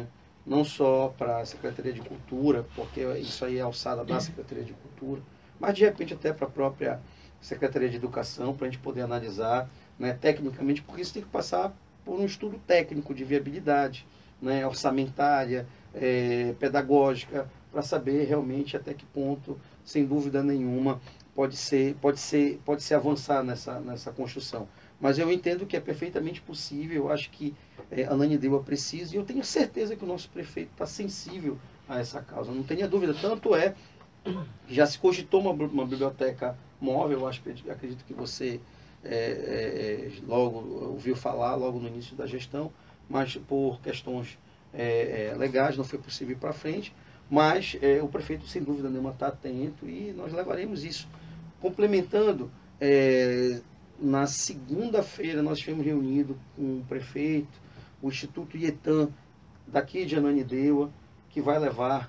não só para a Secretaria de Cultura, porque isso aí é alçada da Secretaria de Cultura, mas de repente até para a própria Secretaria de Educação, para a gente poder analisar, né, tecnicamente, porque isso tem que passar por um estudo técnico de viabilidade, né, orçamentária, pedagógica, para saber realmente até que ponto, sem dúvida nenhuma, pode se avançar nessa construção. Mas eu entendo que é perfeitamente possível, eu acho que a Ananindeua precisa, e eu tenho certeza que o nosso prefeito está sensível a essa causa, não tenha dúvida. Tanto é que já se cogitou uma biblioteca móvel, eu acredito que você logo ouviu falar, logo no início da gestão, mas por questões legais não foi possível ir para frente, mas o prefeito sem dúvida nenhuma está atento e nós levaremos isso. Complementando, na segunda-feira nós estivemos reunidos com o prefeito, o Instituto Ietan, daqui de Ananindeua, que vai levar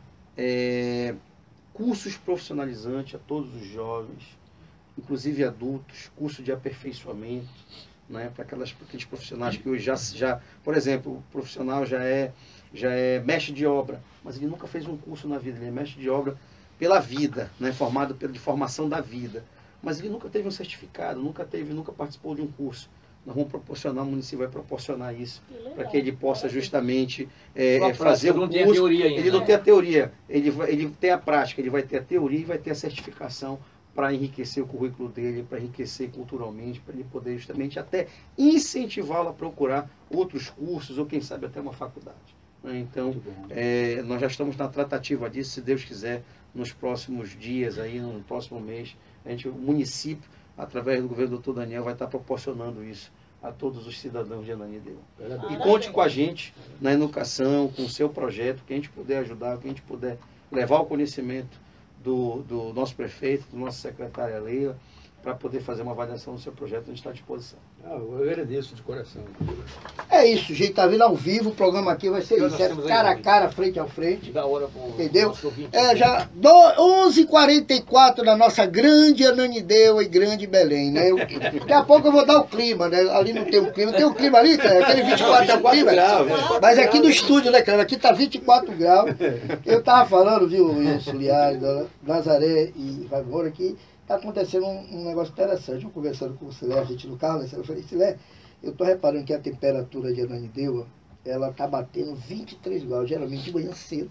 cursos profissionalizantes a todos os jovens, inclusive adultos, curso de aperfeiçoamento, né, para aqueles profissionais que hoje já, por exemplo, o profissional já é mestre de obra, mas ele nunca fez um curso na vida, ele é mestre de obra pela vida, né, formado de formação da vida, mas ele nunca teve um certificado, nunca participou de um curso. Nós vamos proporcionar, o município vai proporcionar isso, para que ele possa justamente fazer o curso. Ele não tem a teoria, ele tem a prática, ele vai ter a teoria e vai ter a certificação para enriquecer o currículo dele, para enriquecer culturalmente, para ele poder justamente até incentivá-lo a procurar outros cursos, ou quem sabe até uma faculdade. Então, nós já estamos na tratativa disso, se Deus quiser, nos próximos dias, aí, no próximo mês, o município, através do governo do Dr. Daniel, vai estar proporcionando isso a todos os cidadãos de Ananindeua. E conte com a gente na educação, com o seu projeto, que a gente puder ajudar, que a gente puder levar o conhecimento do nosso prefeito, do nosso secretário Leila, para poder fazer uma avaliação do seu projeto, a gente está à disposição. Eu agradeço de coração. É isso, gente, tá vendo ao vivo, o programa aqui vai ser isso, cara a cara, frente a frente. Da hora pro entendeu? nosso ouvinte. Já 11h44 da nossa grande Ananindeua e grande Belém, né? Daqui a pouco eu vou dar o clima, né? Ali não tem o clima. Tem o clima ali, cara? Aquele 24 é o clima. Graus, mas aqui no estúdio, né, cara? Aqui tá 24 graus. Eu tava falando, viu, isso, Liari, Nazaré e Vagora, que tá acontecendo um negócio interessante. Eu conversando com o Silé, a gente no carro, né? Eu falei, Silé, eu tô reparando que a temperatura de Ananindeua, ela tá batendo 23 graus, geralmente de manhã cedo.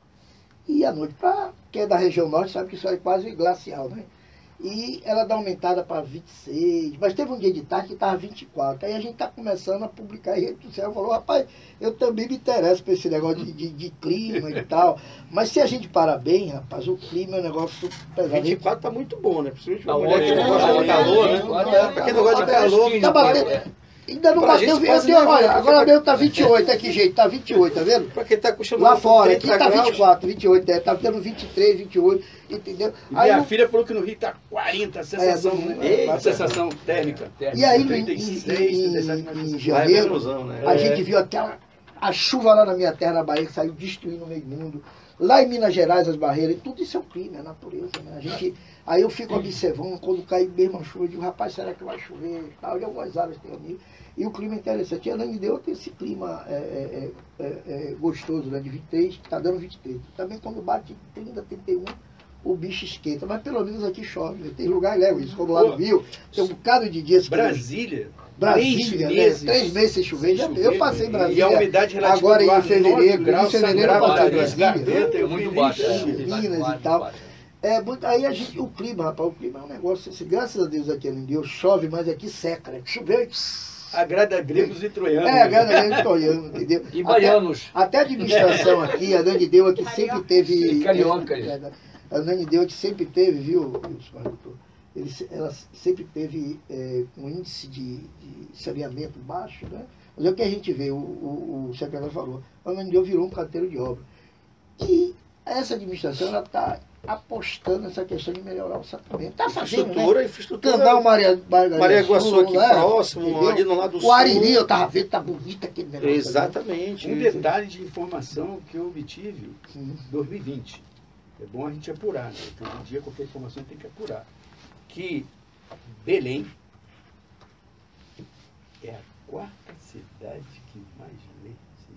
E à noite, para quem é da região norte, sabe que isso é quase glacial, né? E ela dá aumentada para 26, mas teve um dia de tarde que estava 24. Aí a gente está começando a publicar em rede social, falou, rapaz, eu também me interesso por esse negócio de clima e tal. Mas se a gente parar bem, rapaz, o clima é um negócio pesado. 24 está muito bom, né? Principalmente Tá para mulher que ótimo, não gosta de calor, né? Para quem não gosta de calor, Tá batendo. Ainda não bateu, olha, agora mesmo tá 28, aqui, gente, tá 28, tá vendo? para quem está acostumado Lá fora, aqui tá graus, 24, 28, tá tendo 23, 28, entendeu? Aí Minha filha falou que no Rio está 40, sensação, sensação térmica. E aí, 36, 37, em lá é janeiro, menosão, né? a gente viu a chuva lá na minha terra, na Bahia, que saiu destruindo o meio mundo. Lá em Minas Gerais, as barreiras, e tudo isso é o clima, é a natureza, né? Aí eu fico observando, quando cai mesmo a chuva, eu digo, rapaz, será que vai chover e tal? E algumas áreas tem ali. E o clima é interessante. E a Ananindeua tem esse clima gostoso, né? De 23, que está dando 23. Também quando bate 30, 31, o bicho esquenta. Mas pelo menos aqui chove, né? Tem lugar que leva isso, como lá no Rio. Tem um bocado de dias que... Brasília, 3 meses, né? 3 meses sem chover. Eu passei em Brasília. E a umidade relativa agora do ar, em fevereiro. 9 graus, Em fevereiro eu passei em Brasília. Brasília, muito baixo. Minas e tal. Aí o clima, rapaz, o clima é um negócio assim, graças a Deus aqui em Ananindeua chove, mas aqui seca, né? Choveu e... Agrada gregos e troianos. Agrada gregos e troianos, entendeu? E baianos. Até a administração aqui, a Ananindeua que sempre teve... Cariocas. A Ananindeua que sempre teve, viu, ela sempre teve um índice de saneamento baixo, né? Mas é o que a gente vê, o secretário falou, a Ananindeua virou um canteiro de obra. E essa administração, ela está apostando nessa questão de melhorar o saneamento. Está fazendo, né? Infraestrutura. Canal Maria Iguaçu aqui né? próximo, Entendeu? ali no lado sul. O Ariri, eu estava vendo, tá bonito aquele negócio. Exatamente. Um detalhe de informação que eu obtive em 2020. É bom a gente apurar, né? Porque hoje em dia qualquer informação tem que apurar. Que Belém é a 4ª cidade que mais lê.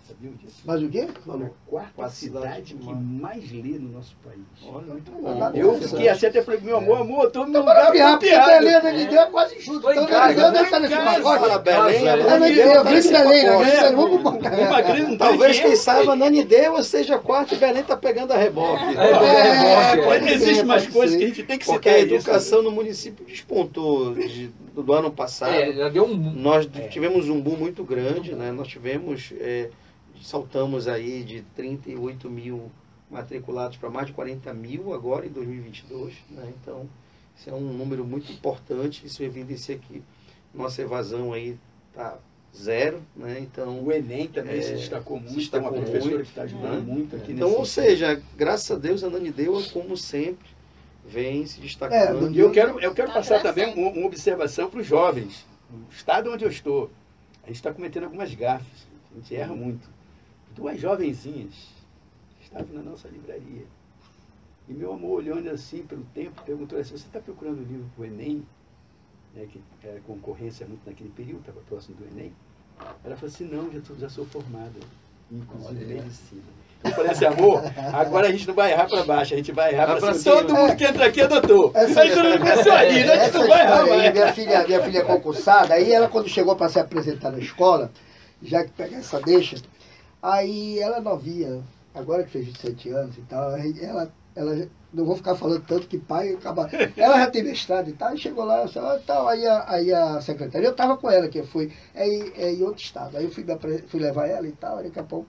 sabiam disso? Mas o quê? É Falou. a quarta Quarta cidade cidade que mais lê no nosso país. Olha, muito bom. Eu fiquei assim, até falei, meu amor, tô no Então, lugar porque apropriado. Belém, Ananideu é quase junto. Tô em Então, casa, Ananideu deve estar nesse pacote. Fala, Belém, Ananideu, grande Belém, né? pacote. Grande, vamos botar. Uma grande, Talvez, quem saiba, Nanideua seja quarto e Belém tá pegando a reboque. Mas existe mais pode coisas ser. que a gente tem que Porque citar a isso. educação no município despontou do ano passado. Já deu um... Nós tivemos um boom muito grande, né? Nós tivemos, saltamos aí de 38 mil matriculados para mais de 40 mil agora em 2022, né? Então, isso é um número muito importante, isso evidencia que nossa evasão aí está zero, né? Então, O Enem também se destacou muito, tem destacou uma professora muito, que está ajudando né? muito aqui então, nesse ou seja, graças a Deus, a Ananindeua, como sempre, vem se destacando. E eu quero passar também uma observação para os jovens. No estado onde eu estou, a gente está cometendo algumas gafes. A gente erra muito. Duas jovenzinhas estavam na nossa livraria. E meu amor, olhando assim pelo tempo, perguntou assim, você está procurando um livro para o Enem? Né, que era concorrência muito naquele período, estava próximo do Enem. Ela falou assim, não, já sou formada, inclusive medicina. Eu falei assim, amor, agora a gente não vai errar para baixo, a gente vai errar para cima. Todo mundo que entra aqui é doutor. Aí todo mundo começou a rir, a gente não vai errar mais. Minha filha é concursada, aí ela quando chegou para se apresentar na escola, já que pegar essa deixa, aí ela novinha, agora que fez 27 anos e tal, aí ela não vou ficar falando tanto que pai acaba. Ela já tem mestrado e tal, e chegou lá, tal, aí a secretária, eu estava com ela, que foi em outro estado, aí eu fui levar ela e tal, aí daqui a pouco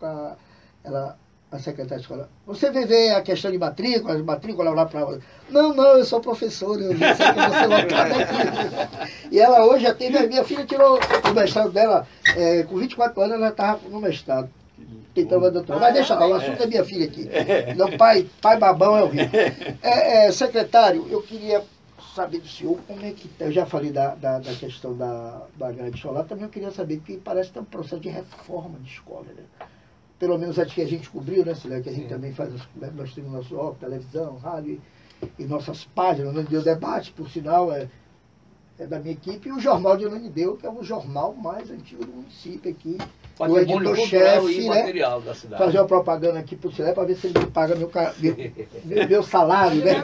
a secretária de escola, você vem ver a questão de matrícula lá para... Não, eu sou professora, eu já sei que você vai ficar daqui. E ela hoje já tem, minha filha tirou o mestrado dela, com 24 anos ela estava no mestrado. Tentando doutorado. Mas deixa lá, o assunto é minha filha aqui. Não, pai babão é horrível. Secretário, eu queria saber do senhor como é que tá. Eu já falei da questão da grade escolar, também eu queria saber que parece que tem um processo de reforma de escola, né? Pelo menos acho que a gente cobriu, né, Silé? Que a gente também faz, nós temos nosso óculos, televisão, rádio e nossas páginas, né? Deu debate, por sinal, é da minha equipe, e o Jornal de Ananindeu, que é o jornal mais antigo do município aqui. O editor-chefe, né? Da cidade. Fazer uma propaganda aqui pro Silé para ver se ele me paga meu salário, né?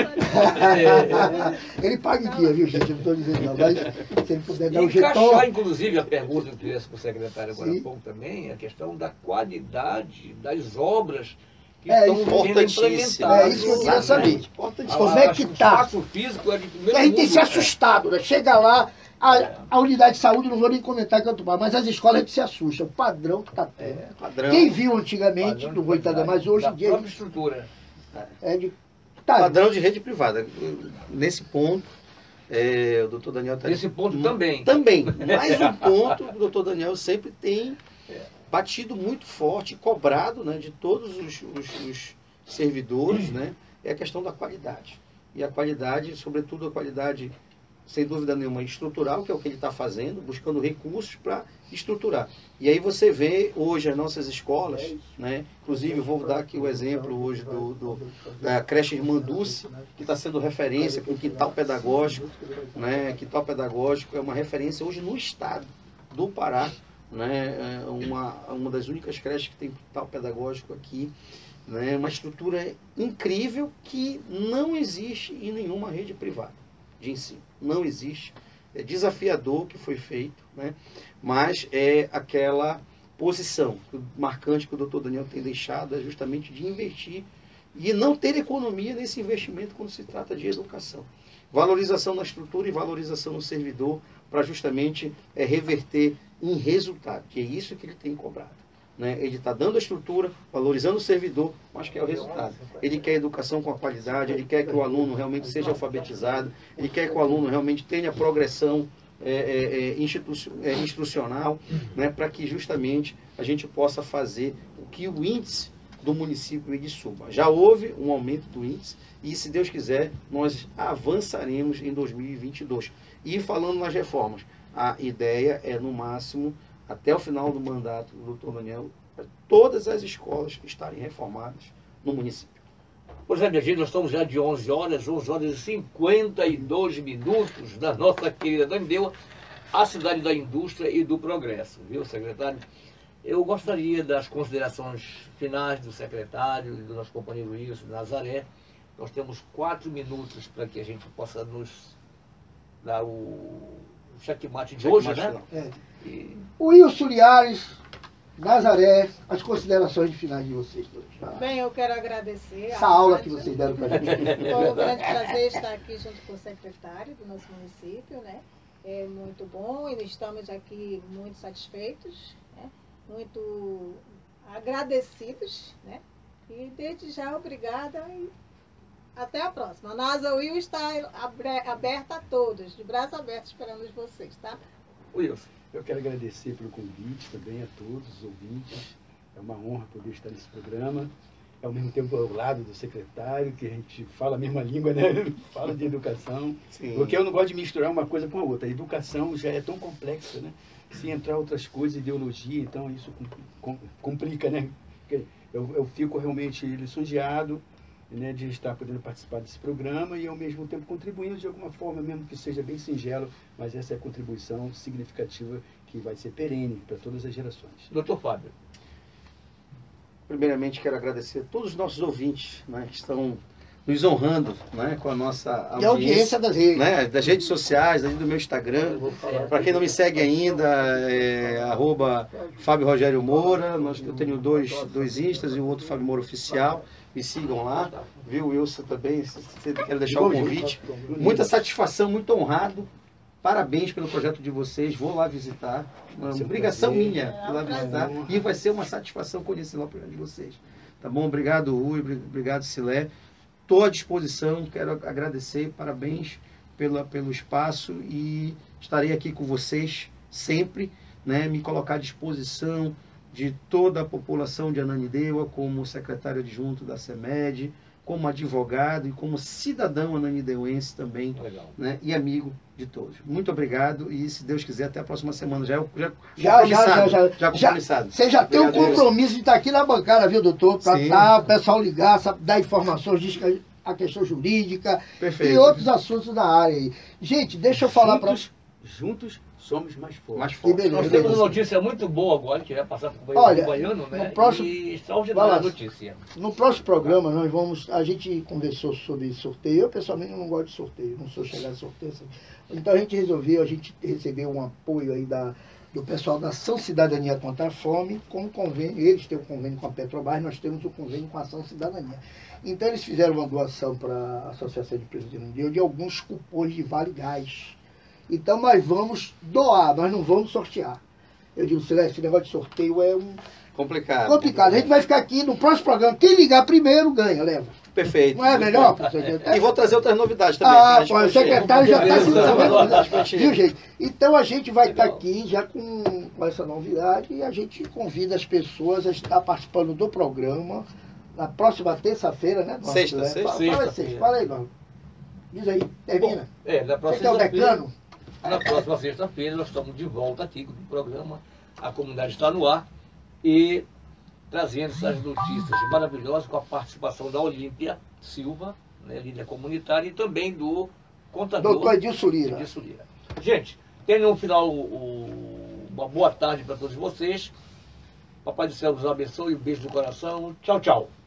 Ele paga em dia, viu, gente? Eu não estou dizendo não, mas se ele puder dar um jeitão. Encaixar, inclusive, a pergunta que eu fiz para o secretário agora há pouco também, a questão da qualidade das obras que estão sendo implementadas. É isso que eu queria saber. Como é que O tá? espaço físico é de primeiro A gente tem mundo, se assustado, né? Chega lá, a unidade de saúde, não vou nem comentar que eu tô, mas as escolas a gente se assusta. O padrão que tá tendo. Padrão. Quem viu antigamente, não vou entender, mas hoje em dia. A própria estrutura. Padrão de rede privada. Nesse ponto, o doutor Daniel está... Nesse ponto também. Também. Mais um ponto, o doutor Daniel sempre tem batido muito forte, cobrado, né, de todos os servidores, né, é a questão da qualidade. E a qualidade, sobretudo a qualidade, sem dúvida nenhuma, estrutural, que é o que ele está fazendo, buscando recursos para estruturar. E aí você vê hoje as nossas escolas, né, inclusive vou dar aqui o exemplo hoje da creche Irmã Dulce, que está sendo referência com quintal pedagógico, né, quintal pedagógico é uma referência hoje no estado do Pará, né, uma das únicas creches que tem quintal pedagógico aqui, né, uma estrutura incrível que não existe em nenhuma rede privada de ensino. Não existe. É desafiador o que foi feito, né? Mas é aquela posição marcante que o doutor Daniel tem deixado, é justamente de investir e não ter economia nesse investimento quando se trata de educação. Valorização na estrutura e valorização no servidor para justamente reverter em resultado, que é isso que ele tem cobrado. Né? Ele está dando a estrutura, valorizando o servidor, mas quer o resultado. Ele quer educação com a qualidade, ele quer que o aluno realmente seja alfabetizado, ele quer que o aluno realmente tenha progressão instrucional, né? Para que justamente a gente possa fazer o que o índice do município ele suba. Já houve um aumento do índice e, se Deus quiser, nós avançaremos em 2022. E falando nas reformas, a ideia é, no máximo, até o final do mandato do doutor Daniel, todas as escolas estarem reformadas no município. Pois é, minha gente, nós estamos já de 11 horas e 52 minutos na nossa querida Ananindeua, a cidade da indústria e do progresso, viu, secretário? Eu gostaria das considerações finais do secretário e do nosso companheiro Wilson Nazaré. Nós temos 4 minutos para que a gente possa nos dar o checkmate de hoje, né? É. E O Wilson Liares, Nazaré, as considerações finais de vocês dois. Tá? Bem, eu quero agradecer Essa aula que vocês deram para a gente. Foi um grande prazer estar aqui junto com o secretário do nosso município, né? É muito bom e estamos aqui muito satisfeitos, né? Muito agradecidos, né? E desde já, obrigada e até a próxima. A NASA Will está aberta a todos, de braços abertos esperando vocês, tá? Wilson. Eu quero agradecer pelo convite também a todos os ouvintes. É uma honra poder estar nesse programa. Ao mesmo tempo ao lado do secretário, que a gente fala a mesma língua, né? Fala de educação. Sim. Porque eu não gosto de misturar uma coisa com a outra. A educação já é tão complexa, né? Se entrar outras coisas, ideologia, então isso complica, né? Eu fico realmente lisonjeado, né, de estar podendo participar desse programa e ao mesmo tempo contribuindo de alguma forma, mesmo que seja bem singelo, mas essa é a contribuição significativa que vai ser perene para todas as gerações. Doutor Fábio. Primeiramente, quero agradecer a todos os nossos ouvintes, né, que estão nos honrando, né, com a nossa E a audiência das redes. né, das redes sociais, do meu Instagram. Para quem não me segue ainda, é @Fábio Rogério Moura. Eu tenho dois Instas e o outro Fábio Moura Oficial. Me sigam lá. Viu, Wilson, também? Quero deixar o convite. Muita satisfação, muito honrado. Parabéns pelo projeto de vocês. Vou lá visitar. Uma obrigação minha ir lá visitar. E vai ser uma satisfação conhecer lá o projeto de vocês. Tá bom? Obrigado, Rui. Obrigado, Silé. Estou à disposição. Quero agradecer. Parabéns pelo espaço. E estarei aqui com vocês sempre, né? Me colocar à disposição de toda a população de Ananindeua, como secretário adjunto da CEMED, como advogado e como cidadão ananideuense também, né, e amigo de todos. Muito obrigado e, se Deus quiser, até a próxima semana. Já compromissado. Você já tem o compromisso de estar aqui na bancada, viu, doutor? Para o pessoal ligar, dar informações, diz que a questão jurídica. Perfeito. E outros assuntos da área aí. Gente, deixa eu falar para... Juntos somos mais fortes. Nós temos uma notícia muito boa agora, que vai passar para o Baiano, né? E extraordinária notícia. No próximo programa, a gente conversou sobre sorteio. Eu, pessoalmente, não gosto de sorteio, não sou chegado a sorteio. Então, a gente recebeu um apoio aí do pessoal da Ação Cidadania contra a Fome, com convênio. Eles têm um convênio com a Petrobras, nós temos um convênio com a Ação Cidadania. Então, eles fizeram uma doação para a Associação de Empresas de Ananindeua de alguns cupons de Vale Gás. Então nós vamos doar, nós não vamos sortear. Eu digo, Celeste, esse negócio de sorteio é complicado. A gente vai ficar aqui no próximo programa. Quem ligar primeiro ganha, leva. Perfeito. Não é melhor? E vou trazer outras novidades também. O secretário já está se sabendo. Viu, gente? Então a gente vai estar aqui já com essa novidade e a gente convida as pessoas a estar participando do programa na próxima terça-feira, né? Sexta. Fala aí, Val. Diz aí, termina. Na próxima Você quer o decano? Na próxima sexta-feira nós estamos de volta aqui com o programa. A comunidade está no ar e trazendo essas notícias maravilhosas com a participação da Olímpia Silva, né, líder comunitária, e também do contador doutor Edilson Lira. Gente, tenham um final, uma boa tarde para todos vocês. Papai do Céu nos abençoe, um beijo no coração. Tchau, tchau.